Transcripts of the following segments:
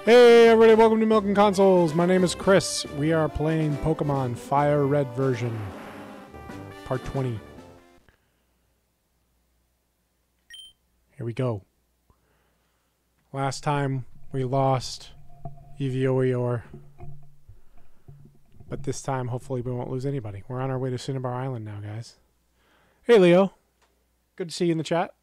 Hey everybody, welcome to Milk and Consoles. My name is Chris. We are playing Pokemon Fire Red version, part 20. Here we go. Last time we lost Eevee, but this time hopefully we won't lose anybody. We're on our way to Cinnabar Island now, guys. Hey Leo, good to see you in the chat.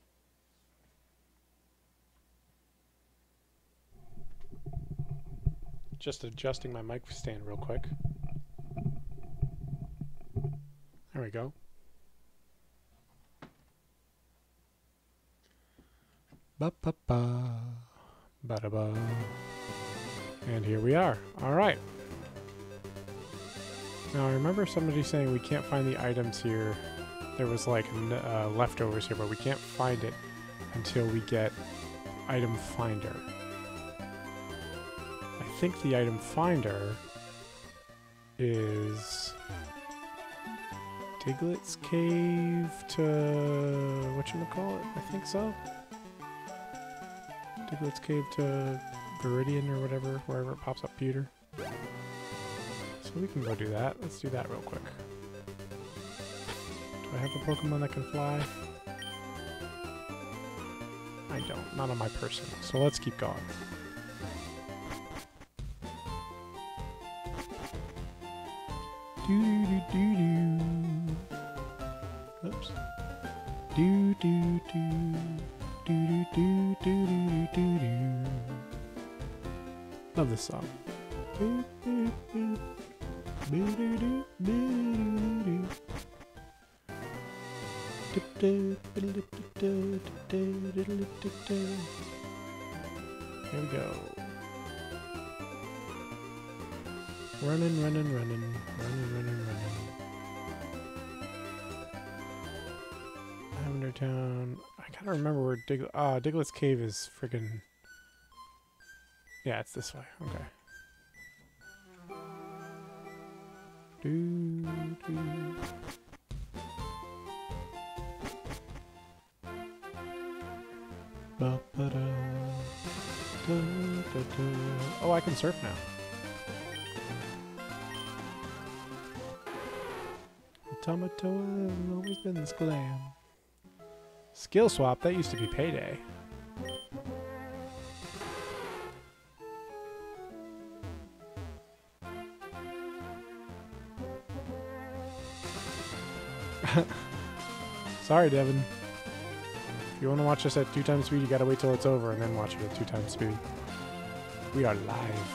Just adjusting my mic stand real quick. There we go. Ba-ba-ba. Ba-da-ba. And here we are. All right. Now, I remember somebody saying we can't find the items here. There was like leftovers here, but we can't find it until we get item finder. I think the item finder is Diglett's Cave to whatchamacallit? I think so. Diglett's Cave to Viridian or whatever, wherever it pops up, Peter. So we can go do that. Let's do that real quick. Do I have a Pokemon that can fly? I don't. Not on my person. So let's keep going. Oops. Love this song. Here we go. Running. Lavender Town. I gotta remember where Diglett's Cave is friggin'. Yeah, it's this way. Okay. Oh, I can surf now. Tomato has always been this glam. Skill swap, that used to be Payday. Sorry, Devin. If you want to watch us at 2 times speed, you gotta wait till it's over and then watch it at 2 times speed. We are live.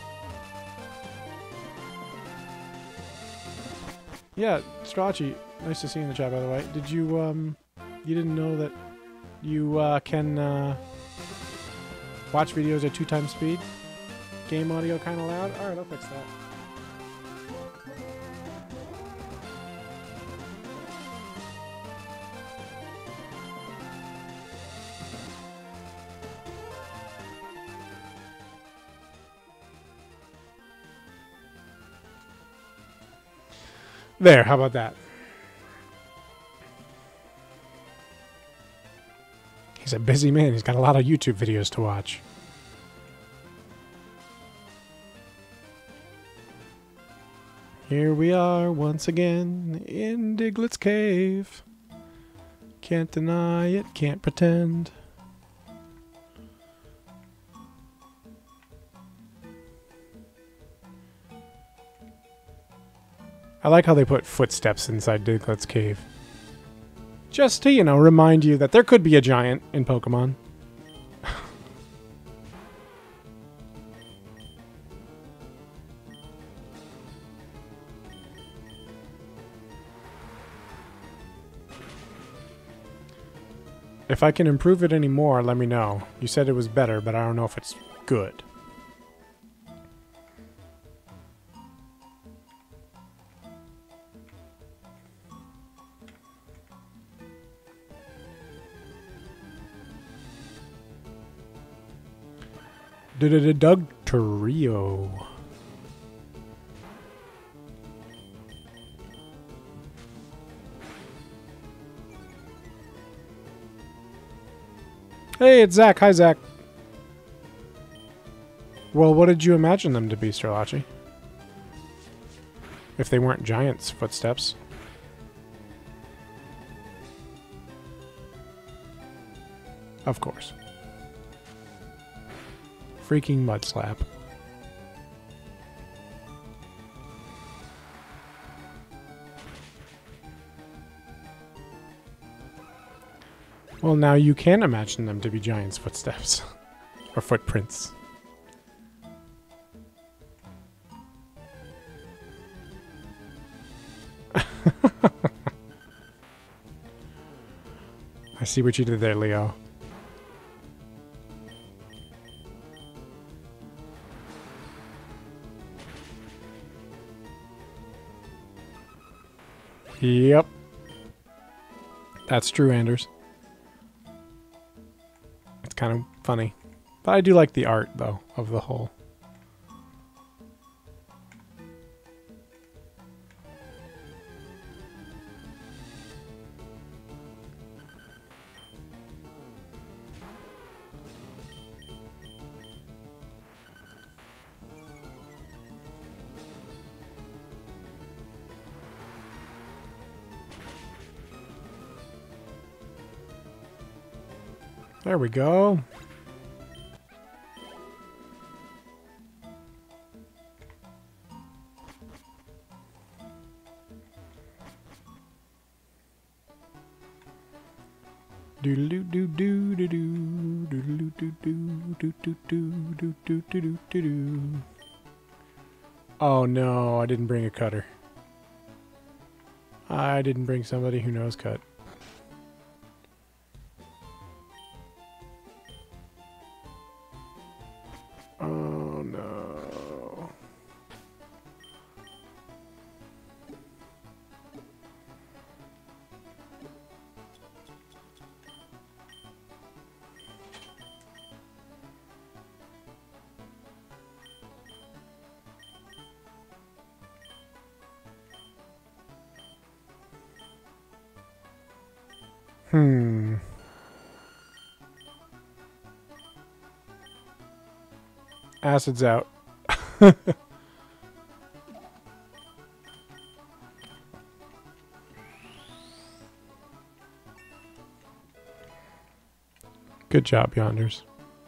Yeah, Strachey, nice to see you in the chat, by the way. Did you, you didn't know that you, can, watch videos at 2 times speed? Game audio kind of loud? Alright, I'll fix that. There, how about that? He's a busy man. He's got a lot of YouTube videos to watch. Here we are once again in Diglett's Cave. Can't deny it, can't pretend. I like how they put footsteps inside Diglett's Cave. Just to, you know, remind you that there could be a giant in Pokemon. If I can improve it any more, let me know. You said it was better, but I don't know if it's good. Doug Torrio. Hey, it's Zach. Hi, Zach. Well, what did you imagine them to be, Strelachi? If they weren't giants' footsteps. Of course. Freaking mud slap. Well, now you can imagine them to be giants' footsteps. Or footprints. I see what you did there, Leo. Yep. That's true, Anders. It's kind of funny. But I do like the art, though, of the whole. There we go. Doodle doo doo doo doo doodle doo doo doo doo doo doo doo doo doo. Oh no, I didn't bring a cutter. I didn't bring somebody who knows cut. Oh no. Acid's out. Good job, Yonders.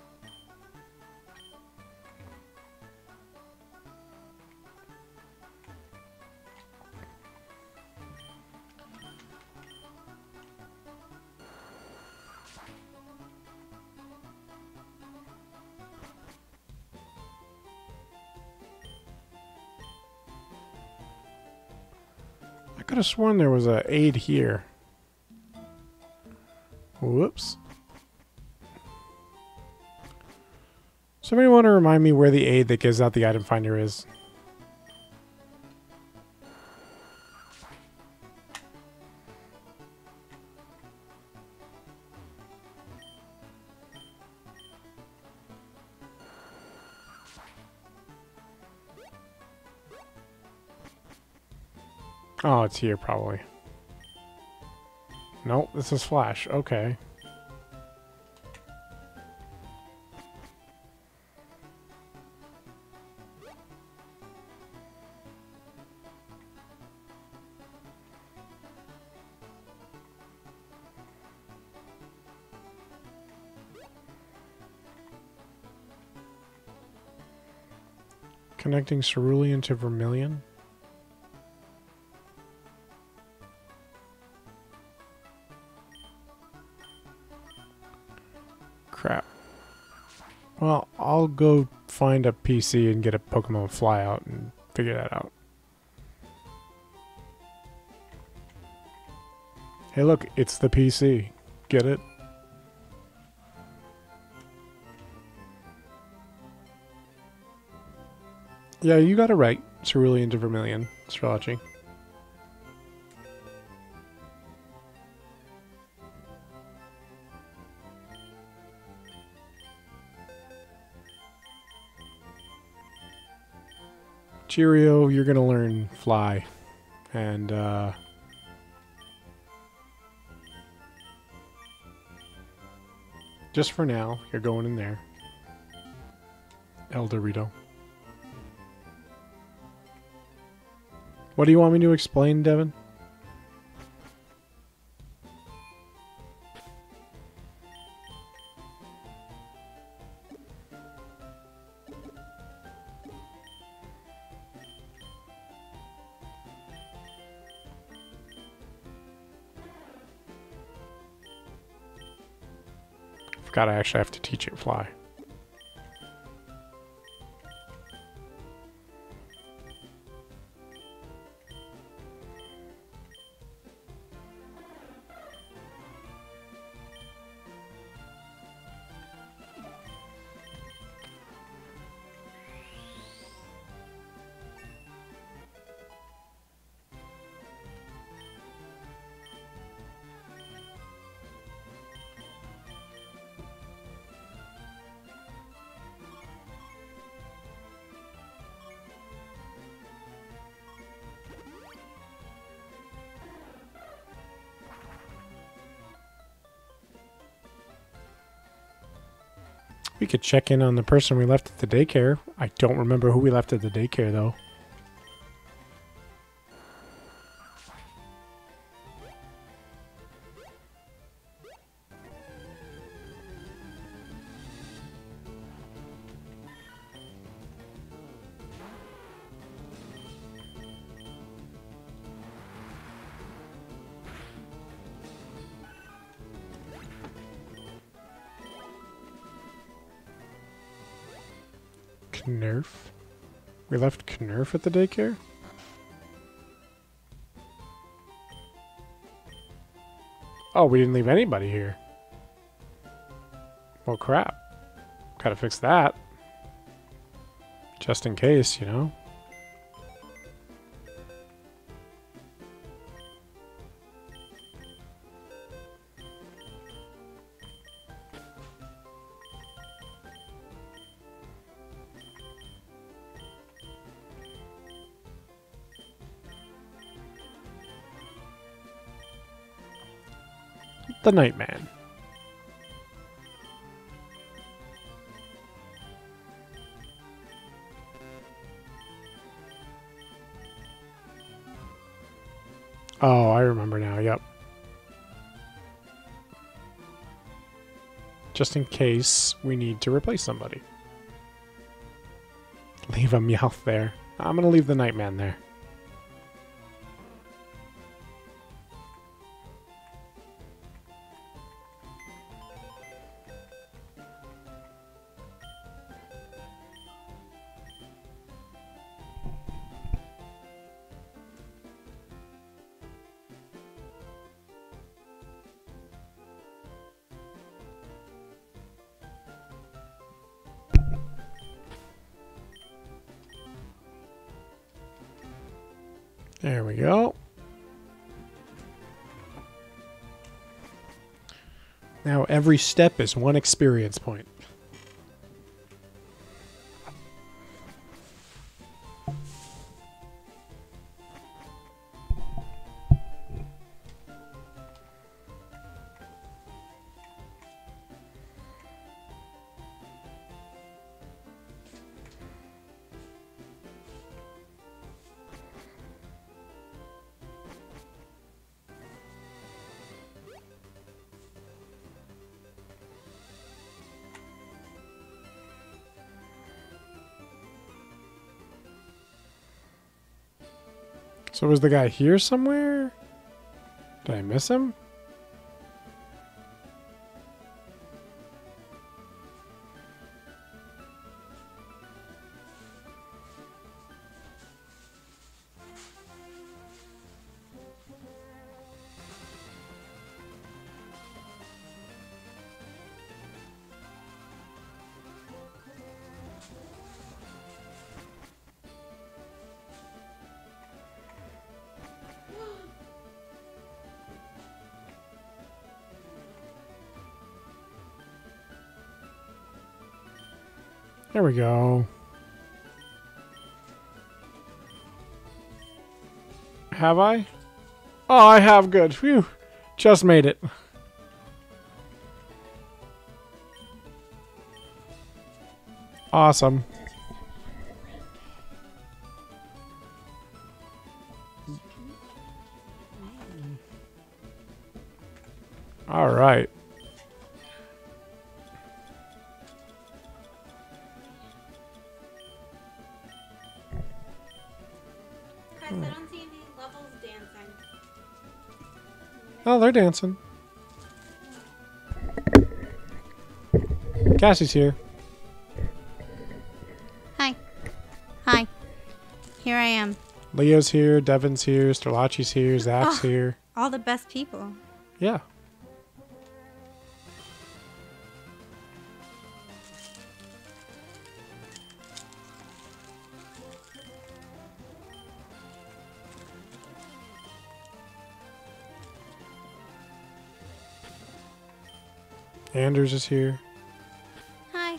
I could have sworn there was an aid here. Whoops. Somebody want to remind me where the aid that gives out the item finder is? Oh, it's here probably. Nope, this is Flash. Okay. Connecting Cerulean to Vermilion. Crap. Well, I'll go find a PC and get a Pokemon Flyout and figure that out. Hey look, it's the PC. Get it? Yeah, you got it right. Cerulean to Vermilion. Strelachi. Cheerio, you're gonna learn Fly. And, just for now, you're going in there. El Dorito. What do you want me to explain, Devin? Forgot I actually have to teach it fly. We could check in on the person we left at the daycare. I don't remember who we left at the daycare, though. Knurf? We left Knurf at the daycare? Oh, we didn't leave anybody here. Well, crap. Gotta fix that. Just in case, you know? The Nightman. Oh, I remember now, yep. Just in case we need to replace somebody. Leave a Meowth there. I'm gonna leave the Nightman there. There we go. Now every step is one experience point. So was the guy here somewhere? Did I miss him? There we go. Have I? Oh, I have. Good. Phew. Just made it. Awesome. All right. Chris, I don't see any levels dancing. Oh, they're dancing. Cassie's here. Hi. Hi. Here I am. Leo's here. Devin's here. Sterlachi's here. Zach's here. All the best people. Yeah. Anders is here. Hi.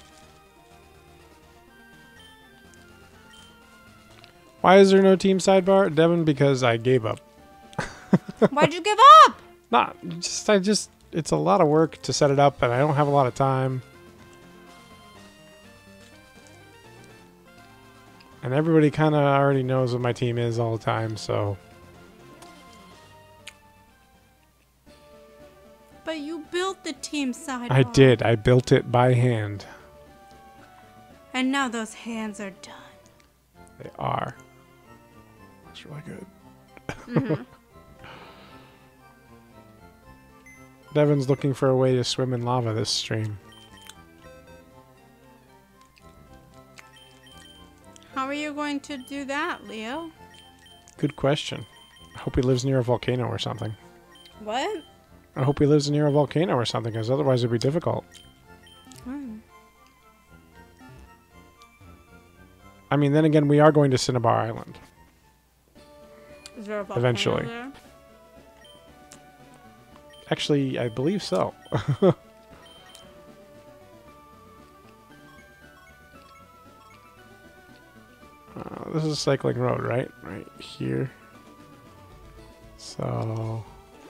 Why is there no team sidebar? Devin, because I gave up. Why'd you give up? It's a lot of work to set it up and I don't have a lot of time. And everybody kind of already knows what my team is all the time, so. But you built the team sidebar. I did. I built it by hand. And now those hands are done. They are. That's really good. Mm-hmm. Devin's looking for a way to swim in lava this stream. How are you going to do that, Leo? Good question. I hope he lives near a volcano or something. What? I hope he lives near a volcano or something, because otherwise it'd be difficult. Hmm. I mean, then again, we are going to Cinnabar Island. Is there a volcano Eventually. there? Actually, I believe so. This is a cycling road, right? Right here. So...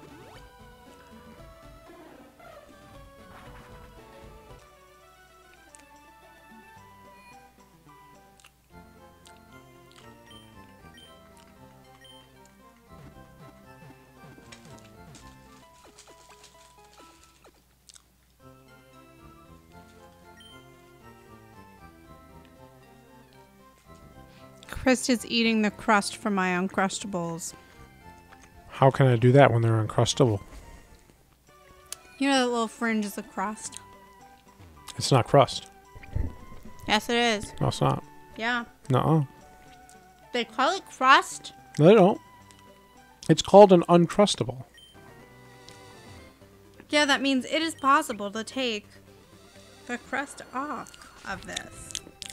Chris is eating the crust from my Uncrustables. How can I do that when they're uncrustable? You know that little fringe is a crust? It's not crust. Yes, it is. No, it's not. Yeah. Nuh-uh. They call it crust? No, they don't. It's called an uncrustable. Yeah, that means it is possible to take the crust off of this.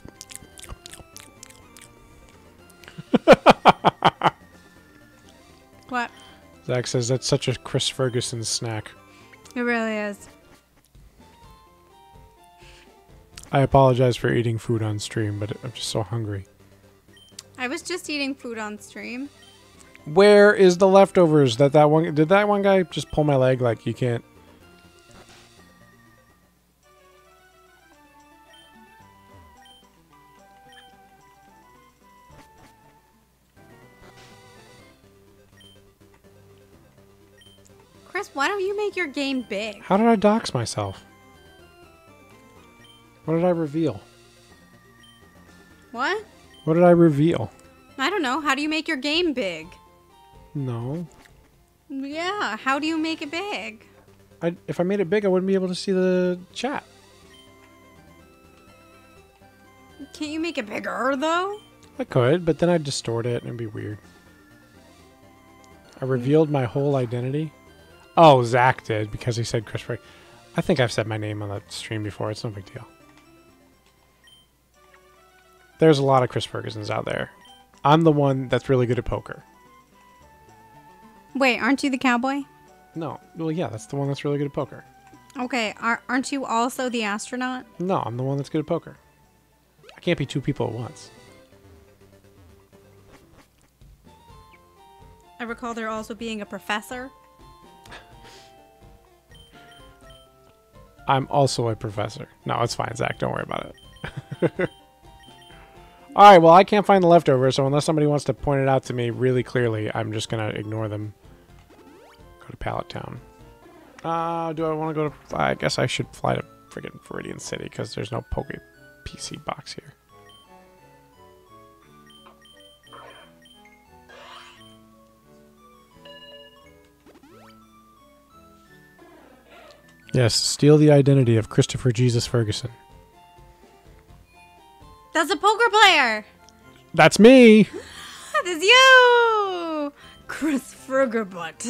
What? Zach says that's such a Chris Ferguson snack. It really is. I apologize for eating food on stream, but I'm just so hungry. I was just eating food on stream. Where is the leftovers? Did that one guy just pull my leg like you can't? Chris, why don't you make your game big? How did I dox myself? What did I reveal? What? What did I reveal? I don't know. How do you make your game big? No. Yeah, how do you make it big? If I made it big, I wouldn't be able to see the chat. Can't you make it bigger, though? I could, but then I'd distort it and it'd be weird. I revealed my whole identity. Oh, Zach did because he said Chris Ferguson. I think I've said my name on the stream before. It's no big deal. There's a lot of Chris Fergusons out there. I'm the one that's really good at poker. Wait, aren't you the cowboy? No. Well, yeah, that's the one that's really good at poker. Okay, aren't you also the astronaut? No, I'm the one that's good at poker. I can't be two people at once. I recall there also being a professor. I'm also a professor. No, it's fine, Zach. Don't worry about it. All right, well, I can't find the leftovers, so unless somebody wants to point it out to me really clearly, I'm just going to ignore them. Go to Pallet Town. Do I want to go to... I guess I should fly to friggin' Viridian City, because there's no Poke PC box here. Yes, steal the identity of Christopher Jesus Ferguson. That's a poker player. That's me! That's you! Chris Fergerbutt.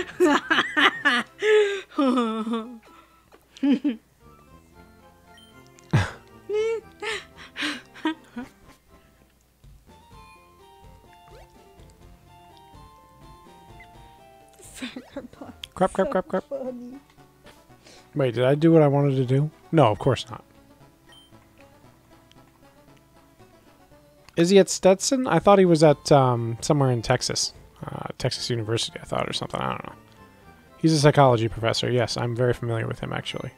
Fergerbutt. Crap, crap, crap, crap. Wait, did I do what I wanted to do? No, of course not. Is he at Stetson? I thought he was at somewhere in Texas. Texas University, I thought, or something. I don't know. He's a psychology professor. Yes, I'm very familiar with him, actually.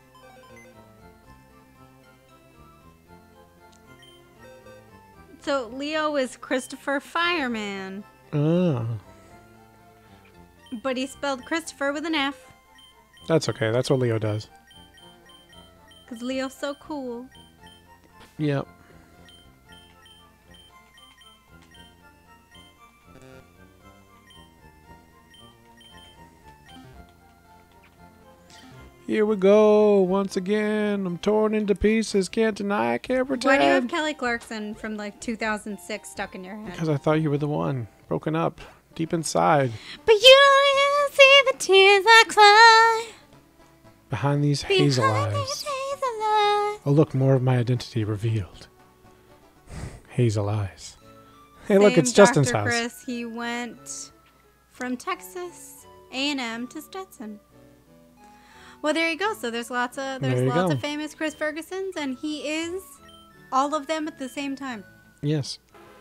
So Leo is Christopher Fireman. Oh. But he spelled Christopher with an F. That's okay. That's what Leo does. Because Leo's so cool. Yep. Here we go. Once again, I'm torn into pieces. Can't deny, I can't pretend. Why do you have Kelly Clarkson from like 2006 stuck in your head? Because I thought you were the one. Broken up. Deep inside. But you don't even see the tears I cry. Behind these hazel eyes. Oh, look, more of my identity revealed. Hazel eyes. Hey, look, it's Justin's Dr. house. Chris, he went from Texas A&M to Stetson. Well, there you go. So there's lots of famous Chris Fergusons, and he is all of them at the same time. Yes.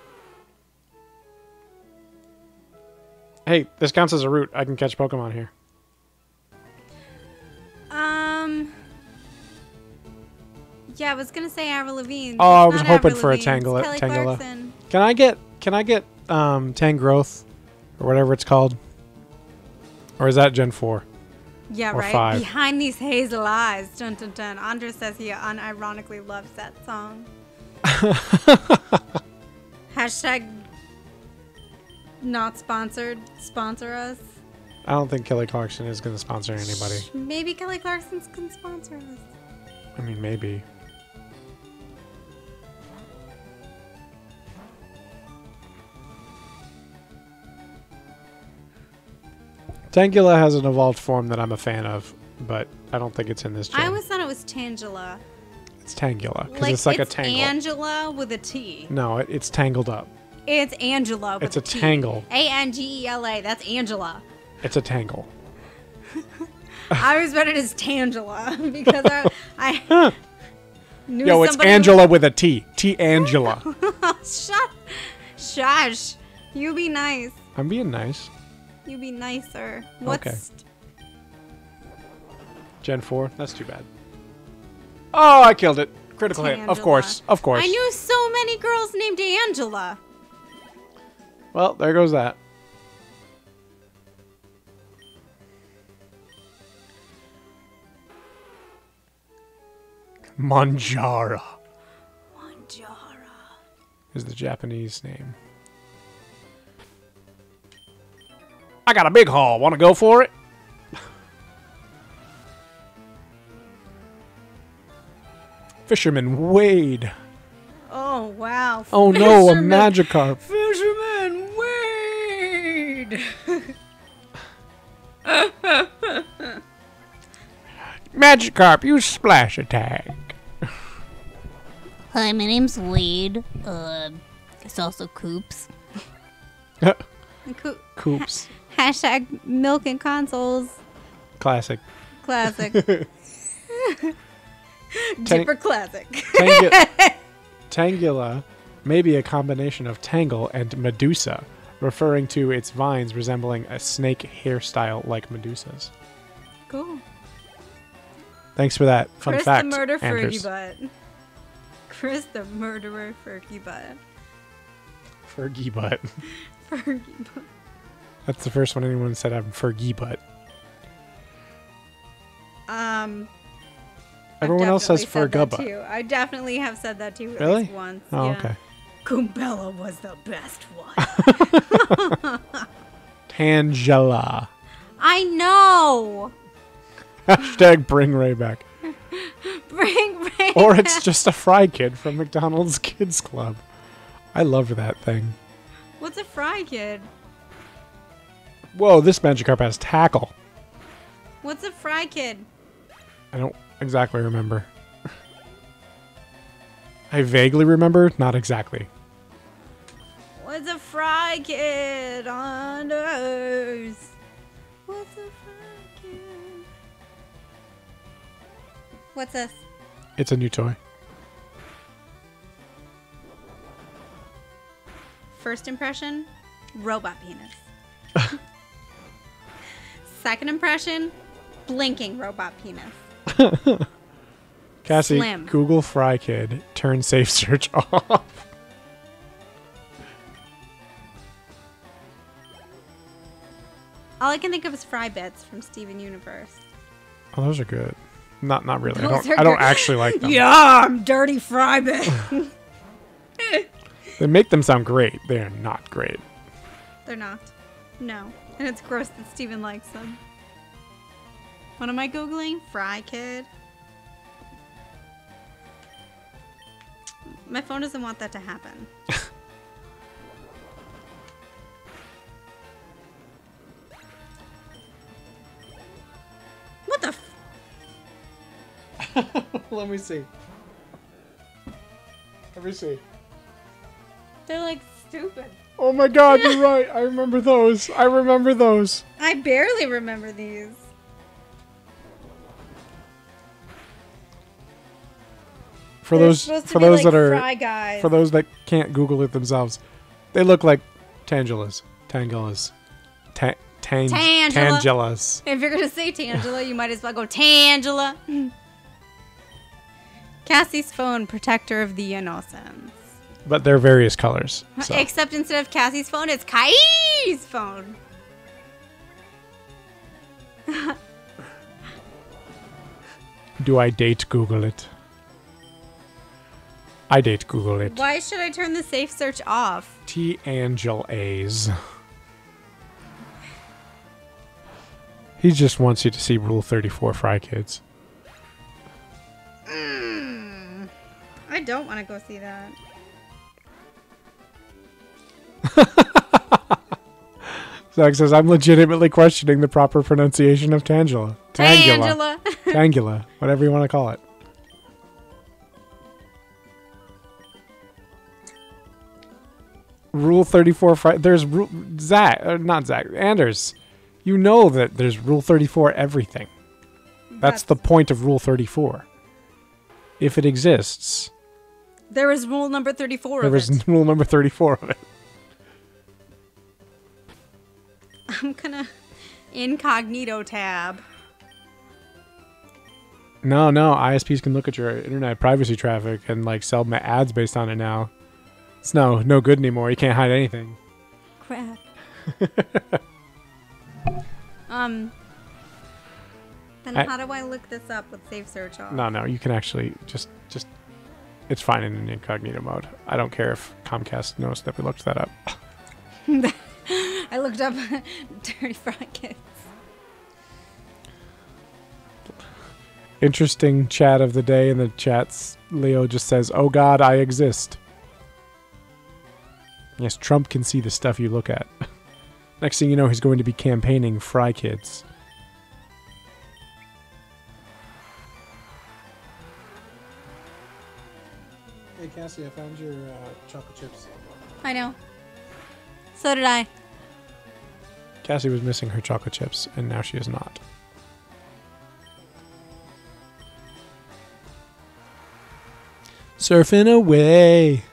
Hey, this counts as a route. I can catch Pokemon here. Yeah, I was gonna say Avril Lavigne. Oh, I was Not hoping Avril for a Lavigne, it's Kelly Tangela. Clarkson. Can I get Tangrowth or whatever it's called? Or is that Gen 4? Yeah, or right. 5? Behind these hazel eyes. Dun dun dun. Andres says he unironically loves that song. Hashtag not sponsored. Sponsor us. I don't think Kelly Clarkson is going to sponsor anybody. Maybe Kelly Clarkson's can sponsor us. I mean, maybe. Tangela has an evolved form that I'm a fan of, but I don't think it's in this gen. I always thought it was Tangela. It's Tangela, because it's like a tangle. Angela with a T. No, it's tangled up. It's Angela with It's a T. tangle. Angela. That's Angela. It's a tangle. I always read it as Tangela because I knew Yo, it's Angela with a T. T-Angela. Shush. You be nice. I'm being nice. You be nicer. Okay. Gen 4? That's too bad. Oh, I killed it. Critical hit. Of course. Of course. I knew so many girls named Angela. Well, there goes that. Manjara is the Japanese name. I got a big haul. Want to go for it? Fisherman Wade. Oh, wow. Oh no, a Magikarp. Fisherman Wade. Magikarp, use splash attack. Hi, my name's Wade. It's also Coops. Coops. Hashtag milk and consoles. Classic. Classic. Dipper classic. Tangela may be a combination of Tangle and Medusa, referring to its vines resembling a snake hairstyle like Medusa's. Cool. Thanks for that fun Chris fact, the murder Anders. Fergie butt. Chris the murderer Fergie butt. Fergie butt. Fergie butt. That's the first one anyone said. I'm Fergie butt. Everyone else says Ferga butt. I definitely have said that too. Really? At least once. Oh, yeah. okay. Goombella was the best one. Tangela. I know. Hashtag bring Ray back. Bring Ray. Or it's just a Fry Kid from McDonald's Kids Club. I loved that thing. What's a Fry Kid? Whoa, this Magikarp has tackle. What's a Fry Kid? I don't exactly remember. I vaguely remember, not exactly. What's a Fry Kid on Earth? What's a Fry Kid? What's this? It's a new toy. First impression, robot penis. Second impression, blinking robot penis. Cassie, Slim. Google Fry Kid, turn safe search off. All I can think of is Fry Bits from Steven Universe. Oh, those are good. Not really. Those I are don't good. actually like them. Yeah, I'm dirty Fry Bit. They make them sound great. They are not great. They're not. No. And it's gross that Steven likes them. What am I Googling? Fry Kid. My phone doesn't want that to happen. What the Let me see. Let me see. They're like stupid. Oh my god, you're right. I remember those. I remember those. I barely remember these. For They're those supposed to for be those like that are Fry Guys. for those that can't Google it themselves, they look like Tangelas. Tangelas. Tangela. Tangelas. If you're gonna say Tangela, you might as well go Tangela. Cassie's phone, protector of the innocents. But they're various colors. So. Except instead of Cassie's phone, it's Kai's phone. Do I date Google it? I date Google it. Why should I turn the safe search off? T-Angel A's. He just wants you to see Rule 34 Fry Kids. I don't want to go see that. Zach says, I'm legitimately questioning the proper pronunciation of Tangela. Tangela. Tangela. Whatever you want to call it. Rule 34 Fry... There's... not Zach. Anders. You know that there's Rule 34 everything. That's the point of Rule 34. If it exists... There is rule number 34 There of was it. rule number 34 of it. I'm gonna incognito tab. No, ISPs can look at your internet privacy traffic and like sell ads based on it now. It's no good anymore. You can't hide anything. Crap. Then how do I look this up with safe search off? No, you can actually just it's fine in an incognito mode. I don't care if Comcast knows that we looked that up. I looked up Dirty Fry Kids. Interesting chat of the day in the chats. Leo just says, "Oh God, I exist." Yes, Trump can see the stuff you look at. Next thing you know, he's going to be campaigning Fry Kids. Hey Cassie, I found your chocolate chips. I know. So did I. Cassie was missing her chocolate chips, and now she is not. Surfing away.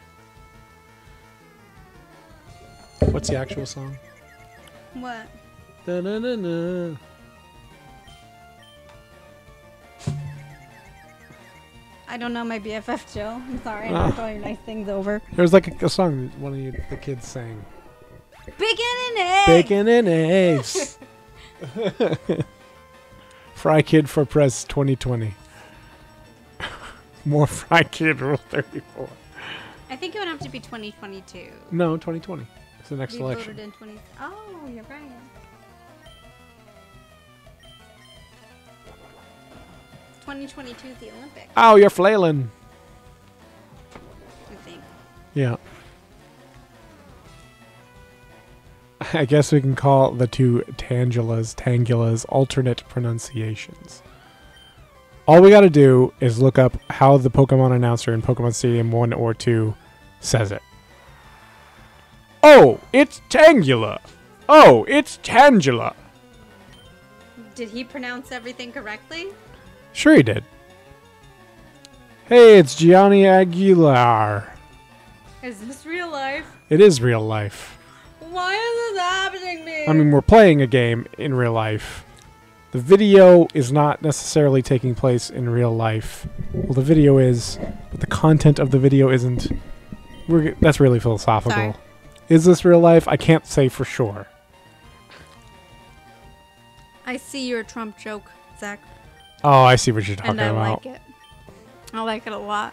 What's the actual song? What? I don't know my BFF Jill. I'm sorry. I'm not throwing nice things over. There's like a song that one of the kids sang. Bacon and eggs. Bacon and eggs. Fry Kid for Press 2020. More Fry Kid Rule 34. I think it would have to be 2022. No, 2020. It's the next We election. voted in 20. Oh, you're right. 2022 is the Olympics, Oh, you're flailing. I think. Yeah. I guess we can call the two Tangulas alternate pronunciations. All we got to do is look up how the Pokemon announcer in Pokemon Stadium 1 or 2 says it. Oh, it's Tangela. Oh, it's Tangela. Did he pronounce everything correctly? Sure he did. Hey, it's Gianni Aguilar. Is this real life? It is real life. Why is this happening to me? I mean, we're playing a game in real life. The video is not necessarily taking place in real life. Well, the video is, but the content of the video isn't. That's really philosophical. Sorry. Is this real life? I can't say for sure. I see your Trump joke, Zach. Oh, I see what you're talking And I about. like it. I like it a lot.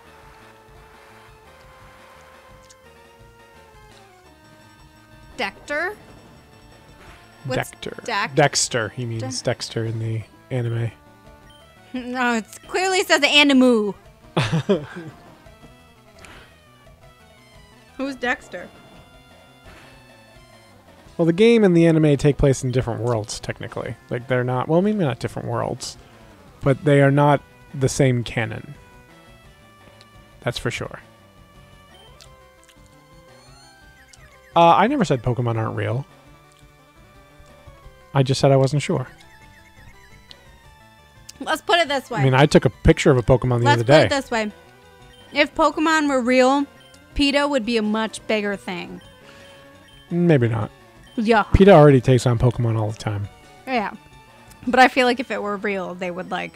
Dexter? What's Dexter. He means Dexter in the anime. No, it clearly says Animu. Who's Dexter? Well, the game and the anime take place in different worlds, technically. Like, they're not... Well, maybe not different worlds. But they are not the same canon. That's for sure. I never said Pokemon aren't real. I just said I wasn't sure. Let's put it this way. I mean, I took a picture of a Pokemon the other Let's day. put it this way. If Pokemon were real, PETA would be a much bigger thing. Maybe not. Yeah. PETA already takes on Pokemon all the time. Yeah. But I feel like if it were real, they would, like,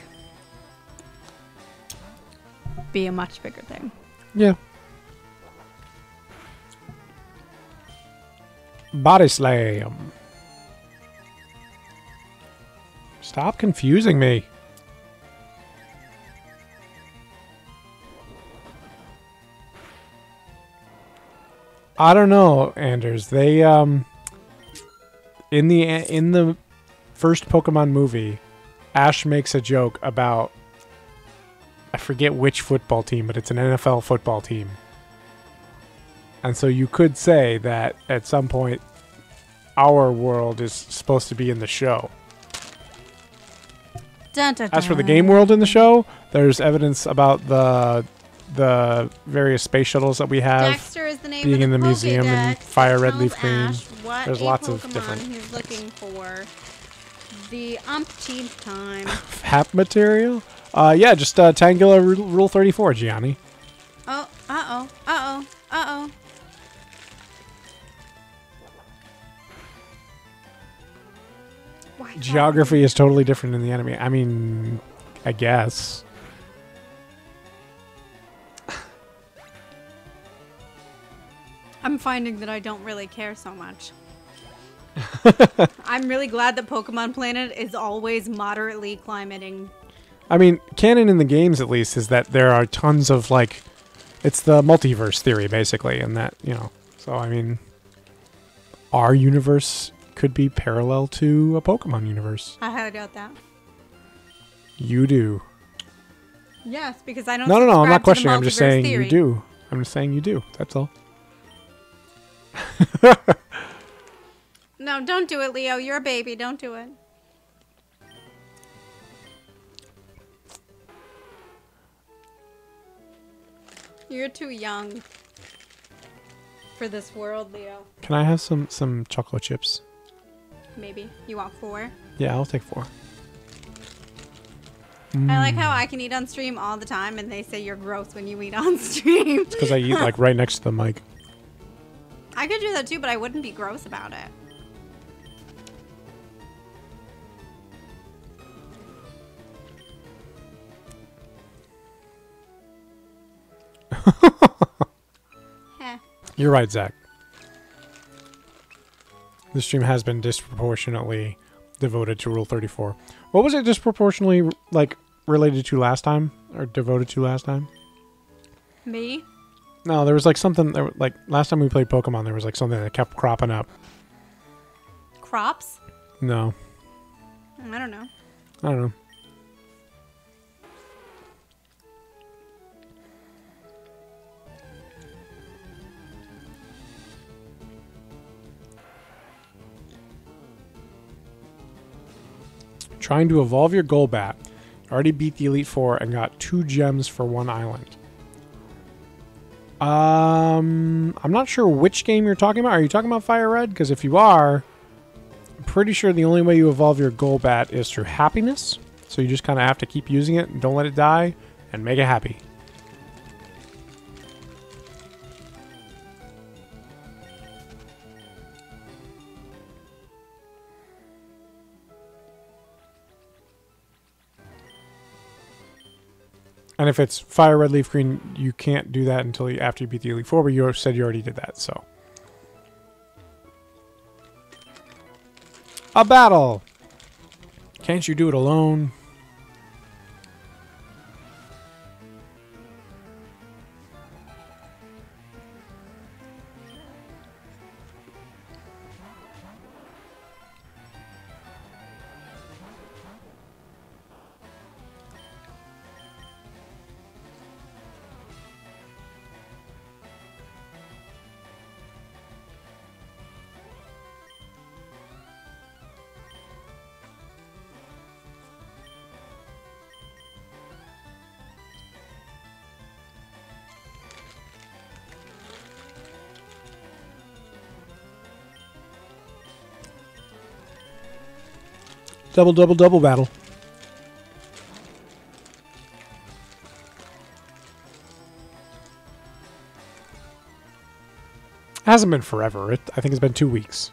be a much bigger thing. Yeah. Body Slam. Stop confusing me. I don't know, Anders. They in the first Pokemon movie, Ash makes a joke about, I forget which football team, but it's an NFL football team. And so you could say that at some point our world is supposed to be in the show. Dun, dun, As for the dun. game world in the show, there's evidence about the various space shuttles that we have. Dexter is the name being of in the museum in Pokédex. Fire Red Tells Leaf Green. Ash what There's a lots of Pokemon different he's looking for the umpteenth time. Hap material? Yeah, just Tangela Rule 34, Gianni. Oh, uh-oh, uh-oh, uh-oh. Why Geography is totally different in the anime. I mean, I guess. I'm finding that I don't really care so much. I'm really glad that Pokemon Planet is always moderately climating. I mean, canon in the games, at least, is that there are tons of, like... It's the multiverse theory, basically, and that, you know... So, I mean... Our universe could be parallel to a Pokemon universe. I highly doubt that. You do. Yes, because I don't No, I'm subscribe not to the questioning. I'm just multiverse saying theory. you do. I'm just saying you do. That's all. No, don't do it, Leo. You're a baby. Don't do it. You're too young for this world, Leo. Can I have some chocolate chips? Maybe. You want 4? Yeah, I'll take 4. I like how I can eat on stream all the time and they say you're gross when you eat on stream. Because I eat, like, right next to the mic. I could do that too, but I wouldn't be gross about it. You're right, Zach. This stream has been disproportionately devoted to Rule 34. What was it disproportionately, like, related to last time? Or devoted to last time? Me? No, there was, like, something... like, last time we played Pokemon, there was, like, something that kept cropping up. Crops? No. I don't know. I don't know. Trying to evolve your Golbat. Already beat the Elite Four and got 2 gems for 1 island. I'm not sure which game you're talking about. Are you talking about Fire Red? Because if you are, I'm pretty sure the only way you evolve your Golbat is through happiness. So you just kind of have to keep using it and don't let it die and make it happy. And if it's Fire Red, Leaf Green, you can't do that until after you beat the Elite Four, but you said you already did that, so. A battle! Can't you do it alone? Double, double, double battle. It hasn't been forever. I think it's been 2 weeks.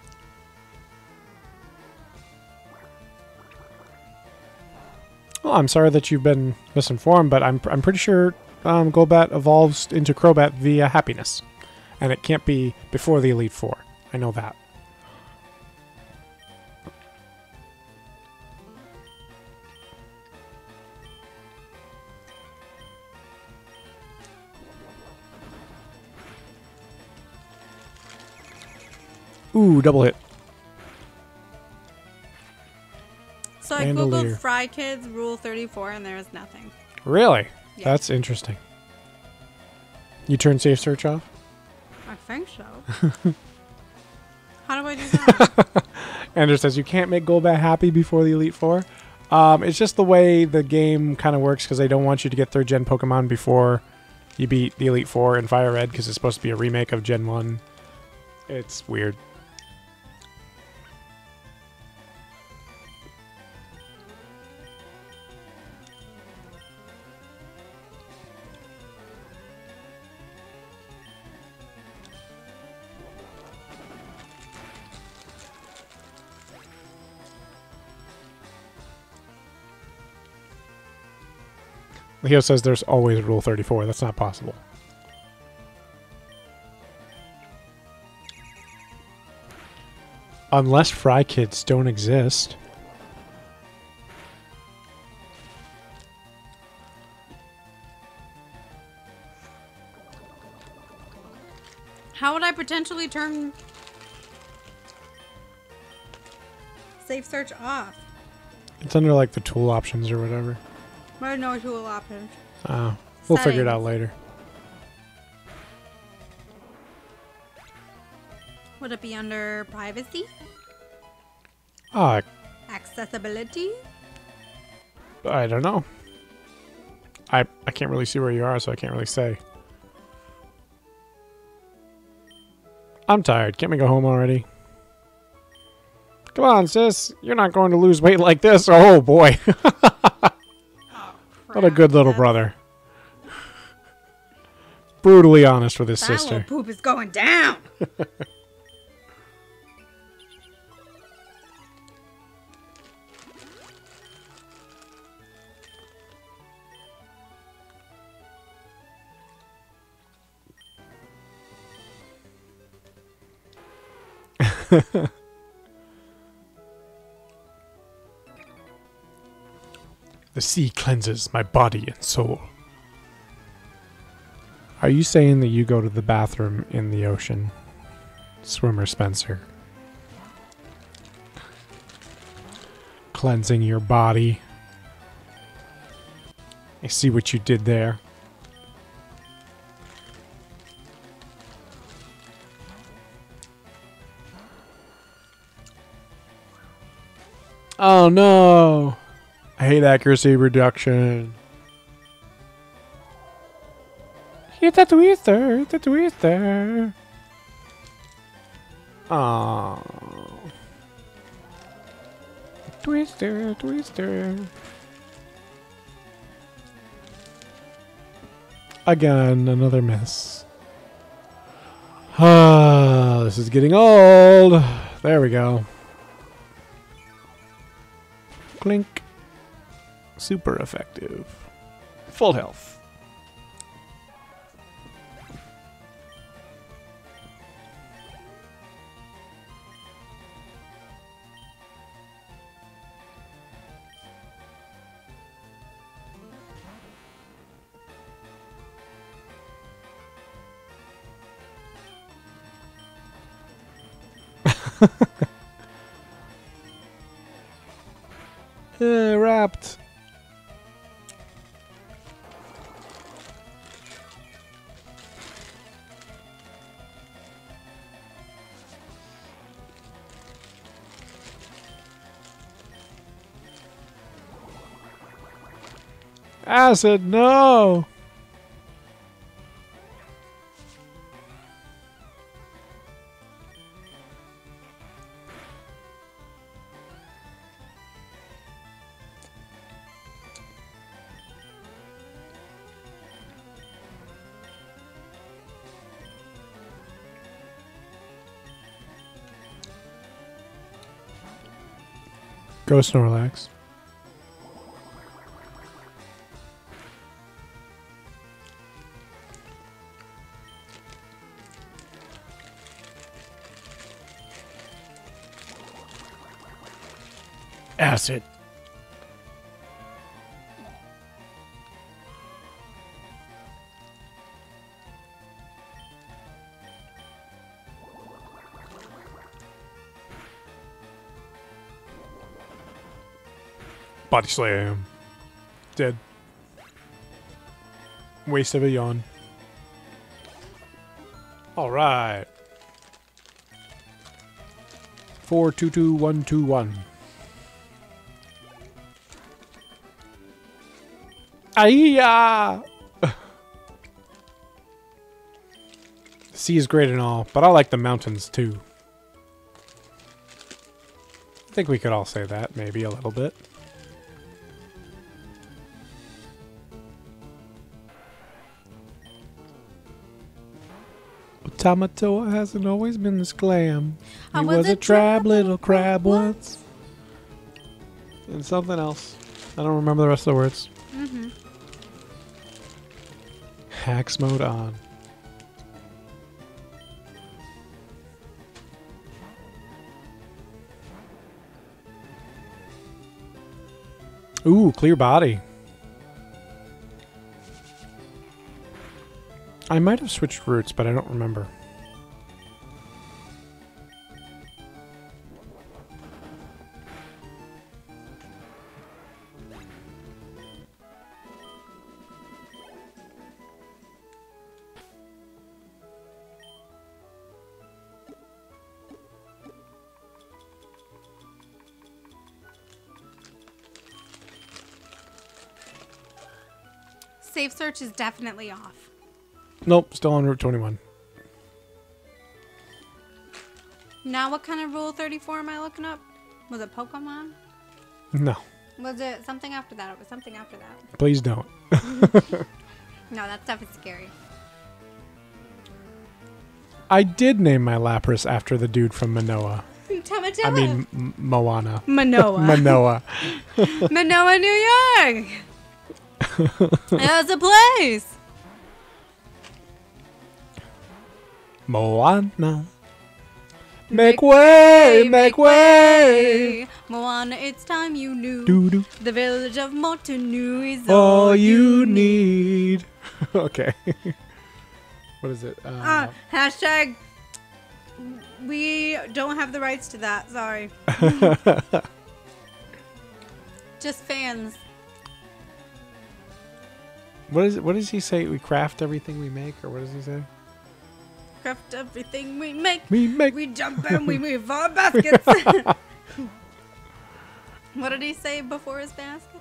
Well, I'm sorry that you've been misinformed, but I'm pretty sure Golbat evolves into Crobat via happiness. And it can't be before the Elite Four. I know that. Ooh, double hit. So I googled Fry Kids Rule 34 and there was nothing. Really? Yeah. That's interesting. You turn safe search off? I think so. How do I do that? Ender says you can't make Golbat happy before the Elite Four. It's just the way the game kind of works because they don't want you to get 3rd gen Pokemon before you beat the Elite Four in Fire Red because it's supposed to be a remake of Gen 1. It's weird. Leo says there's always Rule 34. That's not possible. Unless Fry Kids don't exist. How would I potentially turn safe search off? It's under like the tool options or whatever. I know tool options. We'll figure it out later. Would it be under privacy? Accessibility? I don't know. I can't really see where you are, so I can't really say. I'm tired. Can't we go home already? Come on, sis. You're not going to lose weight like this. Oh, boy. What a good little brother. Brutally honest with his sister. That little poop is going down. The sea cleanses my body and soul. Are you saying that you go to the bathroom in the ocean? Swimmer Spencer. Cleansing your body. I see what you did there. Oh no! I hate accuracy reduction. Hit the twister, hit the twister. Oh. Twister, twister. Again, another miss. Ah, this is getting old. There we go. Clink. Super effective. Full health. Wrapped. Acid, no! Go Snorlax. Acid. Body slam. Dead. Waste of a yawn. Alright. 422121. Aiya! The sea is great and all, but I like the mountains too. I think we could all say that, maybe a little bit. Tamatoa hasn't always been this glam. He was a drab little crab once. And something else. I don't remember the rest of the words. Mm-hmm. Hacks mode on. Ooh, clear body. I might have switched routes, but I don't remember. Safe search is definitely off. Nope, still on Route 21. Now what kind of Rule 34 am I looking up? Was it Pokemon? No, Was it something after that? It was something after that. please don't. No, that stuff is scary. I did name my Lapras after the dude from Manoa. Tamatoa. I mean, Moana. Manoa. Manoa. Manoa, New York. That's a place. Moana. Make way, make way. Moana, it's time you knew. Doo-doo. The village of Motunui is All you need. Okay. What is it? Hashtag, we don't have the rights to that. Sorry. Just fans. What is it? What does he say? We craft everything we make, or what does he say? Craft everything we make. We jump and we move our baskets. What did he say before his basket?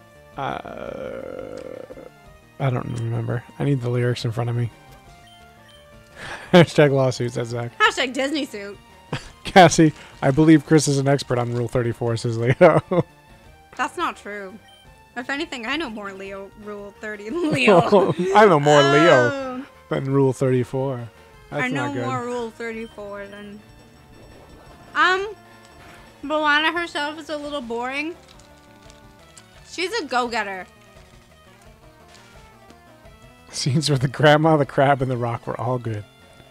I don't remember. I need the lyrics in front of me. Hashtag lawsuits, that's Zach. Hashtag Disney suit. Cassie, I believe Chris is an expert on Rule 34, says Leo. That's not true. If anything, I know more Rule 30 than Leo. I know more Leo than Rule 34. That's I know not good. more Rule 34 than... Moana herself is a little boring. She's a go-getter. Scenes with the grandma, the crab, and the rock were all good.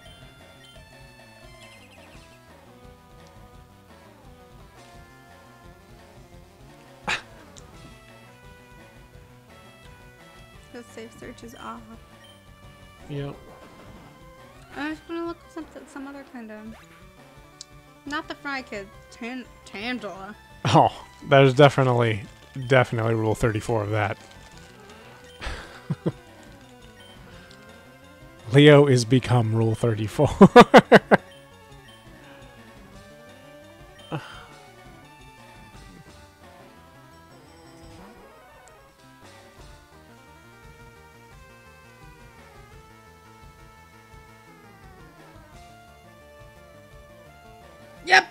The safe search is off. Yep. I'm just gonna look at some other kind of... Not the Fry Kid. Tangela. Oh, there's definitely Rule 34 of that. Leo is become Rule 34. Yep.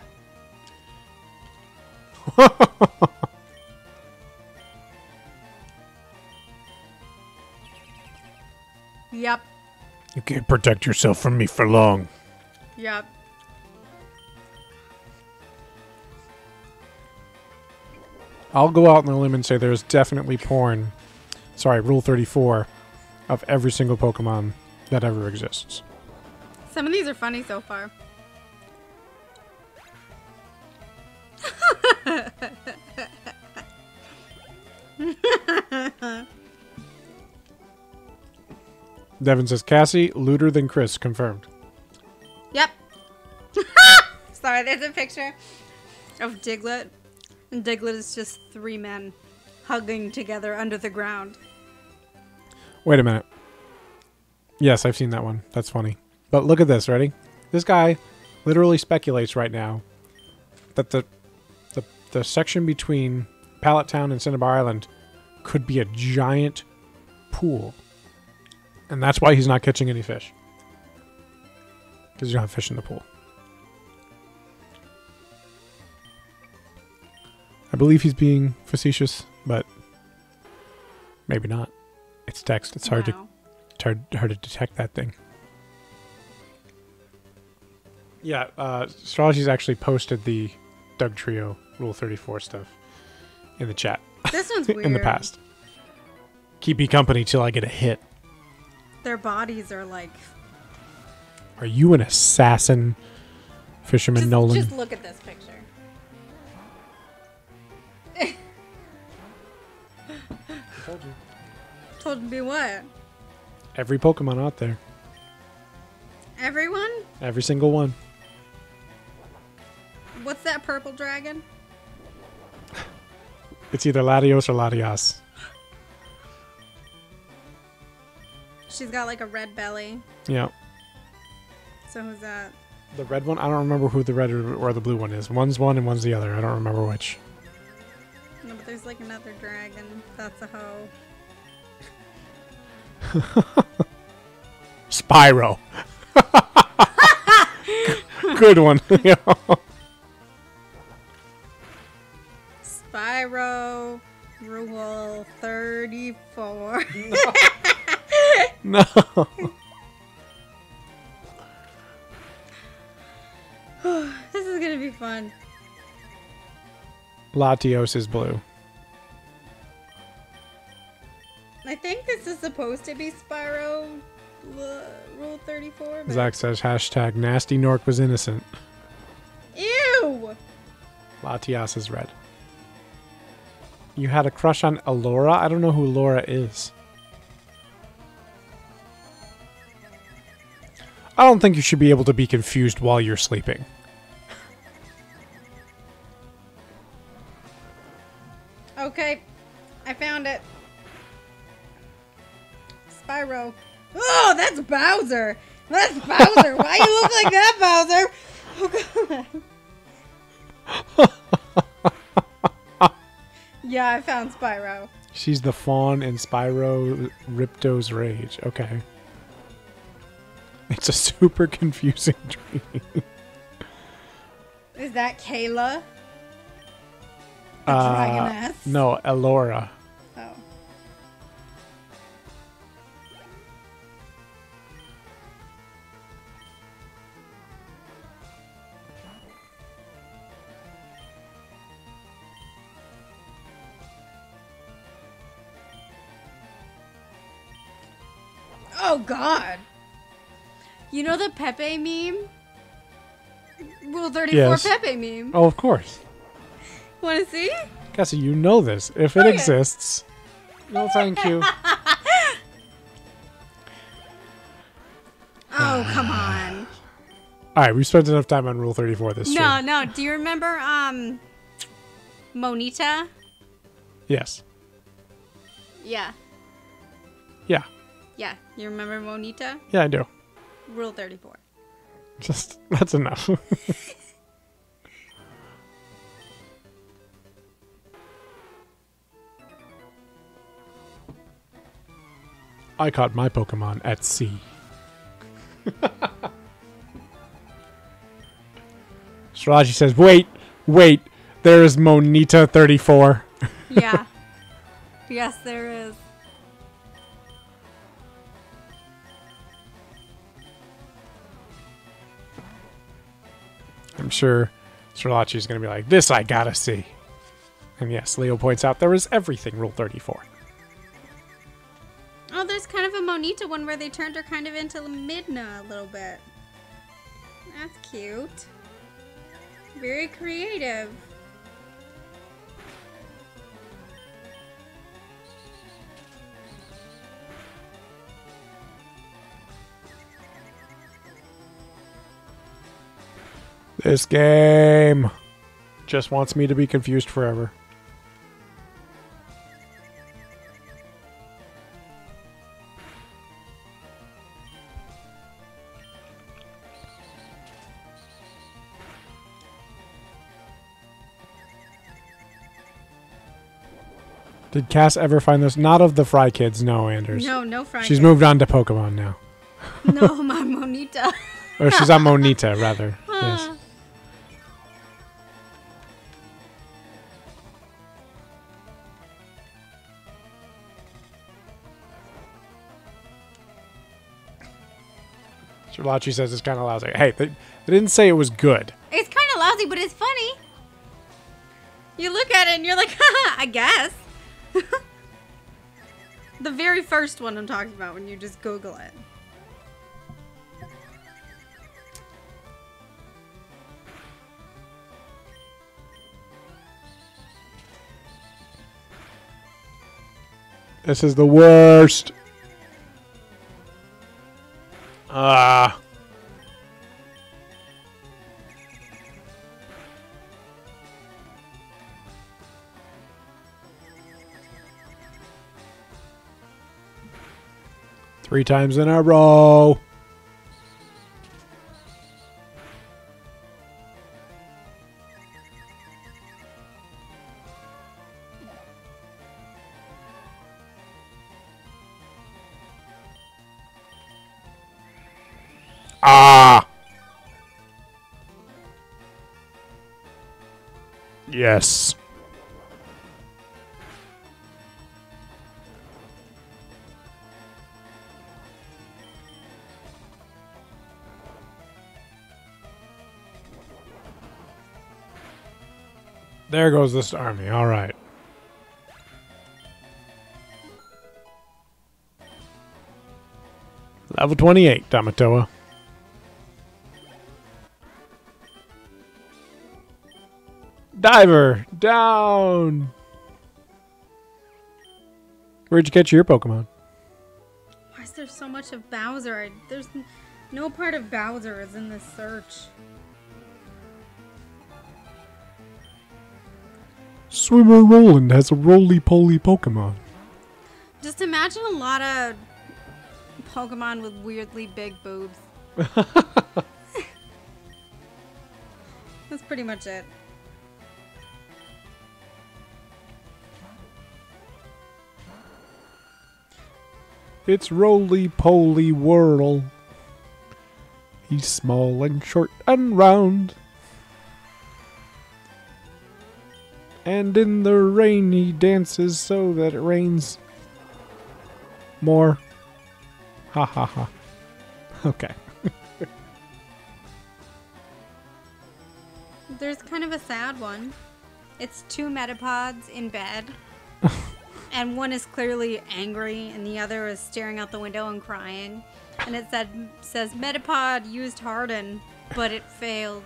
Yep. You can't protect yourself from me for long. Yep. I'll go out on a limb and say there's definitely porn. Sorry, Rule 34 of every single Pokemon that ever exists. Some of these are funny so far. Devin says, Cassie, looter than Chris, confirmed. Yep. Sorry, there's a picture of Diglett. And Diglett is just 3 men hugging together under the ground. Wait a minute. Yes, I've seen that one. That's funny. But look at this, ready? This guy literally speculates right now that the section between Pallet Town and Cinnabar Island could be a giant pool. And that's why he's not catching any fish. Because you don't have fish in the pool. I believe he's being facetious, but maybe not. It's text. It's hard hard to detect that thing. Yeah, Astrology's actually posted the Doug Trio Rule 34 stuff in the chat. This one's weird. In the past. Keep you company till I get a hit. Their bodies are like... Are you an assassin, Fisherman Nolan? Just look at this picture. Told you. Told me what? Every Pokemon out there. Everyone? Every single one. What's that purple dragon? It's either Latios or Latias. She's got like a red belly. Yeah. So who's that? The red one? I don't remember who the red or the blue one is. One's one and one's the other. I don't remember which. No, but there's like another dragon. That's a hoe. Spyro. Good one. Spyro Rule 34. No. This is gonna be fun. Latios is blue. I think this is supposed to be Spyro Rule 34. But... Zach says, hashtag nasty Nork was innocent. Ew! blue. Latias is red. You had a crush on Elora? I don't know who Elora is. I don't think you should be able to be confused while you're sleeping. Okay, I found it. Spyro. Oh, that's Bowser. That's Bowser. Why you look like that, Bowser? Oh, God. Yeah, I found Spyro. She's the fawn in Spyro Ripto's Rage. Okay. It's a super confusing dream. Is that Kayla? The dragoness? No, Elora. Oh. Oh, God. You know the Pepe meme? Rule 34 Yes. Pepe meme. Oh, of course. Want to see? Cassie, you know this. If it exists. No, thank you. Oh, come on. Alright, we spent enough time on Rule 34 this No, stream. no. Do you remember Monita? Yes. Yeah. Yeah. Yeah. You remember Monita? Yeah, I do. Rule 34. Just, that's enough. I caught my Pokemon at sea. Strelachi says, wait, there is Monita 34. Yeah. Yes, there is. I'm sure Strelachi is going to be like, this I gotta see. And yes, Leo points out there is everything Rule 34. Oh, there's kind of a Monita one where they turned her kind of into Midna a little bit. That's cute. Very creative. This game just wants me to be confused forever. Did Cass ever find this? Not of the Fry Kids, no, Anders. No, no Frank. She's moved on to Pokemon now. No, my Monita. Or she's on Monita, rather. Yes. Strelachi says it's kind of lousy. Hey, they didn't say it was good. It's kind of lousy, but it's funny. You look at it and you're like, haha, I guess. The very first one I'm talking about when you just Google it. This is the worst. Ah. Three times in a row. Ah. Yes. There goes this army. All right. Level 28, Tamatoa. Diver, down. Where'd you catch your Pokemon? Why is there so much of Bowser? There's no part of Bowser is in this search. Swimmer Roland has a roly-poly Pokemon. Just imagine a lot of Pokemon with weirdly big boobs. That's pretty much it. It's Roly-Poly Whirl. He's small and short and round. And in the rain he dances so that it rains more. Ha ha ha. Okay. There's kind of a sad one. It's two Metapods in bed. And one is clearly angry and the other is staring out the window and crying. And it says Metapod used Harden, but it failed.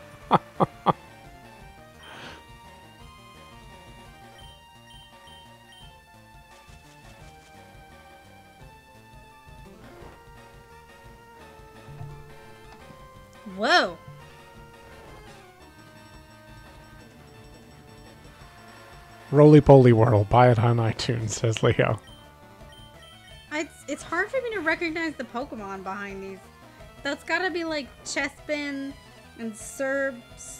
Whoa. Roly-Poly Whirl. Buy it on iTunes, says Leo. It's hard for me to recognize the Pokemon behind these. That's gotta be like Chespin and Serpent,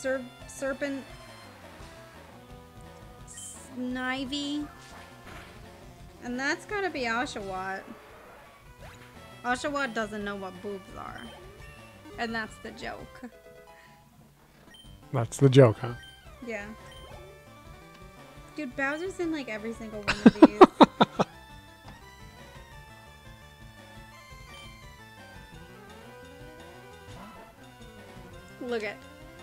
Snivy. And that's gotta be Oshawott. Oshawott doesn't know what boobs are. And that's the joke. That's the joke, huh? Yeah. Dude, Bowser's in like every single one of these. Look at.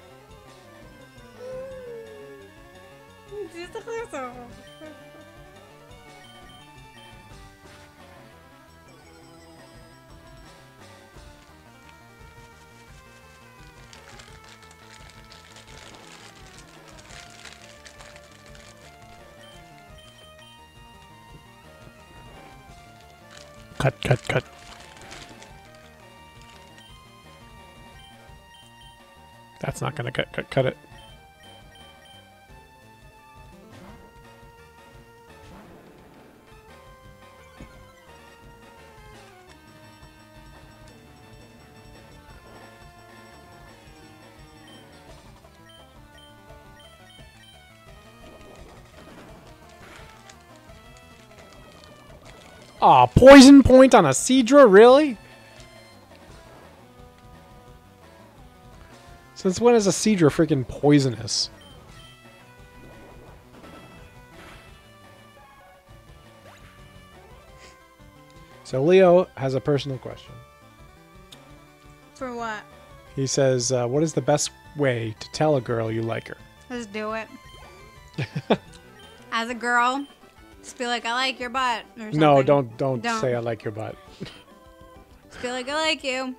Cut. That's not gonna cut it. Aw, poison point on a Seadra, really? Since when is a Seadra freaking poisonous? So Leo has a personal question. For what? He says, what is the best way to tell a girl you like her? Just do it. As a girl, just be like, I like your butt. Or something. No, don't say I like your butt. Just be like, I like you.